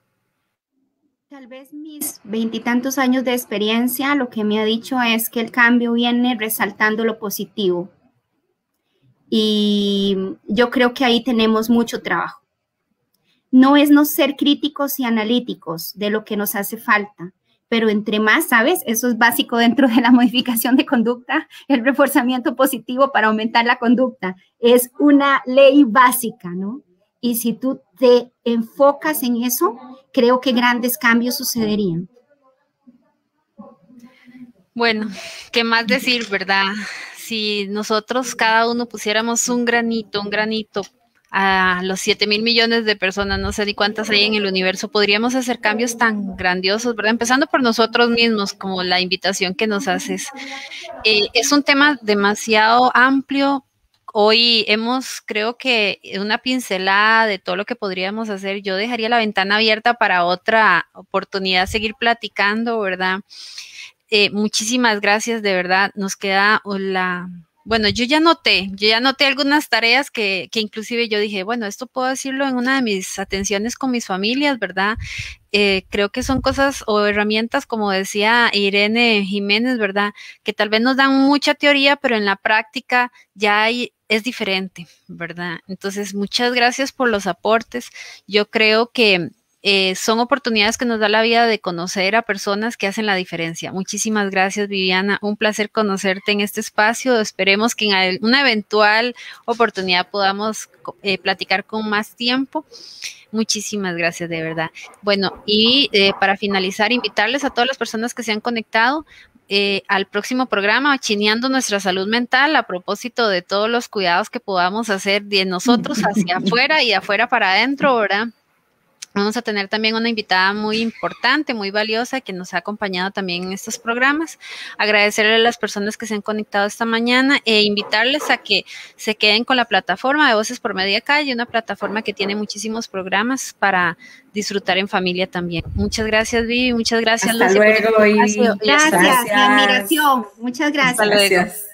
Tal vez mis 20 y tantos años de experiencia lo que me ha dicho es que el cambio viene resaltando lo positivo. Y yo creo que ahí tenemos mucho trabajo. No es no ser críticos y analíticos de lo que nos hace falta, pero entre más, ¿sabes? Eso es básico dentro de la modificación de conducta, el reforzamiento positivo para aumentar la conducta. Es una ley básica, ¿no? Y si tú te enfocas en eso, creo que grandes cambios sucederían. Bueno, ¿qué más decir, verdad? Si nosotros cada uno pusiéramos un granito a los 7,000 millones de personas, no sé ni cuántas hay en el universo, podríamos hacer cambios tan grandiosos, ¿verdad? Empezando por nosotros mismos, como la invitación que nos haces. Es un tema demasiado amplio. Hoy creo que una pincelada de todo lo que podríamos hacer. Yo dejaría la ventana abierta para otra oportunidad, seguir platicando, ¿verdad? Muchísimas gracias, de verdad. Nos queda bueno, yo ya noté algunas tareas que inclusive yo dije, bueno, esto puedo decirlo en una de mis atenciones con mis familias, ¿verdad? Creo que son cosas o herramientas, como decía Irene Jiménez, ¿verdad? Que tal vez nos dan mucha teoría, pero en la práctica ya hay es diferente, ¿verdad? Entonces, muchas gracias por los aportes. Yo creo que son oportunidades que nos da la vida de conocer a personas que hacen la diferencia. Muchísimas gracias, Viviana. Un placer conocerte en este espacio. Esperemos que en una eventual oportunidad podamos platicar con más tiempo. Muchísimas gracias, de verdad. Bueno, y para finalizar, invitarles a todas las personas que se han conectado al próximo programa, Chineando Nuestra Salud Mental, a propósito de todos los cuidados que podamos hacer de nosotros hacia afuera y de afuera para adentro, ¿verdad? Vamos a tener también una invitada muy importante, muy valiosa, que nos ha acompañado también en estos programas. Agradecerle a las personas que se han conectado esta mañana e invitarles a que se queden con la plataforma de Voces por Media Calle, una plataforma que tiene muchísimos programas para disfrutar en familia también. Muchas gracias, Vivi. Muchas gracias, Hasta Lucy. luego, Vivi. Gracias, mi admiración. Muchas gracias. Hasta luego. Gracias.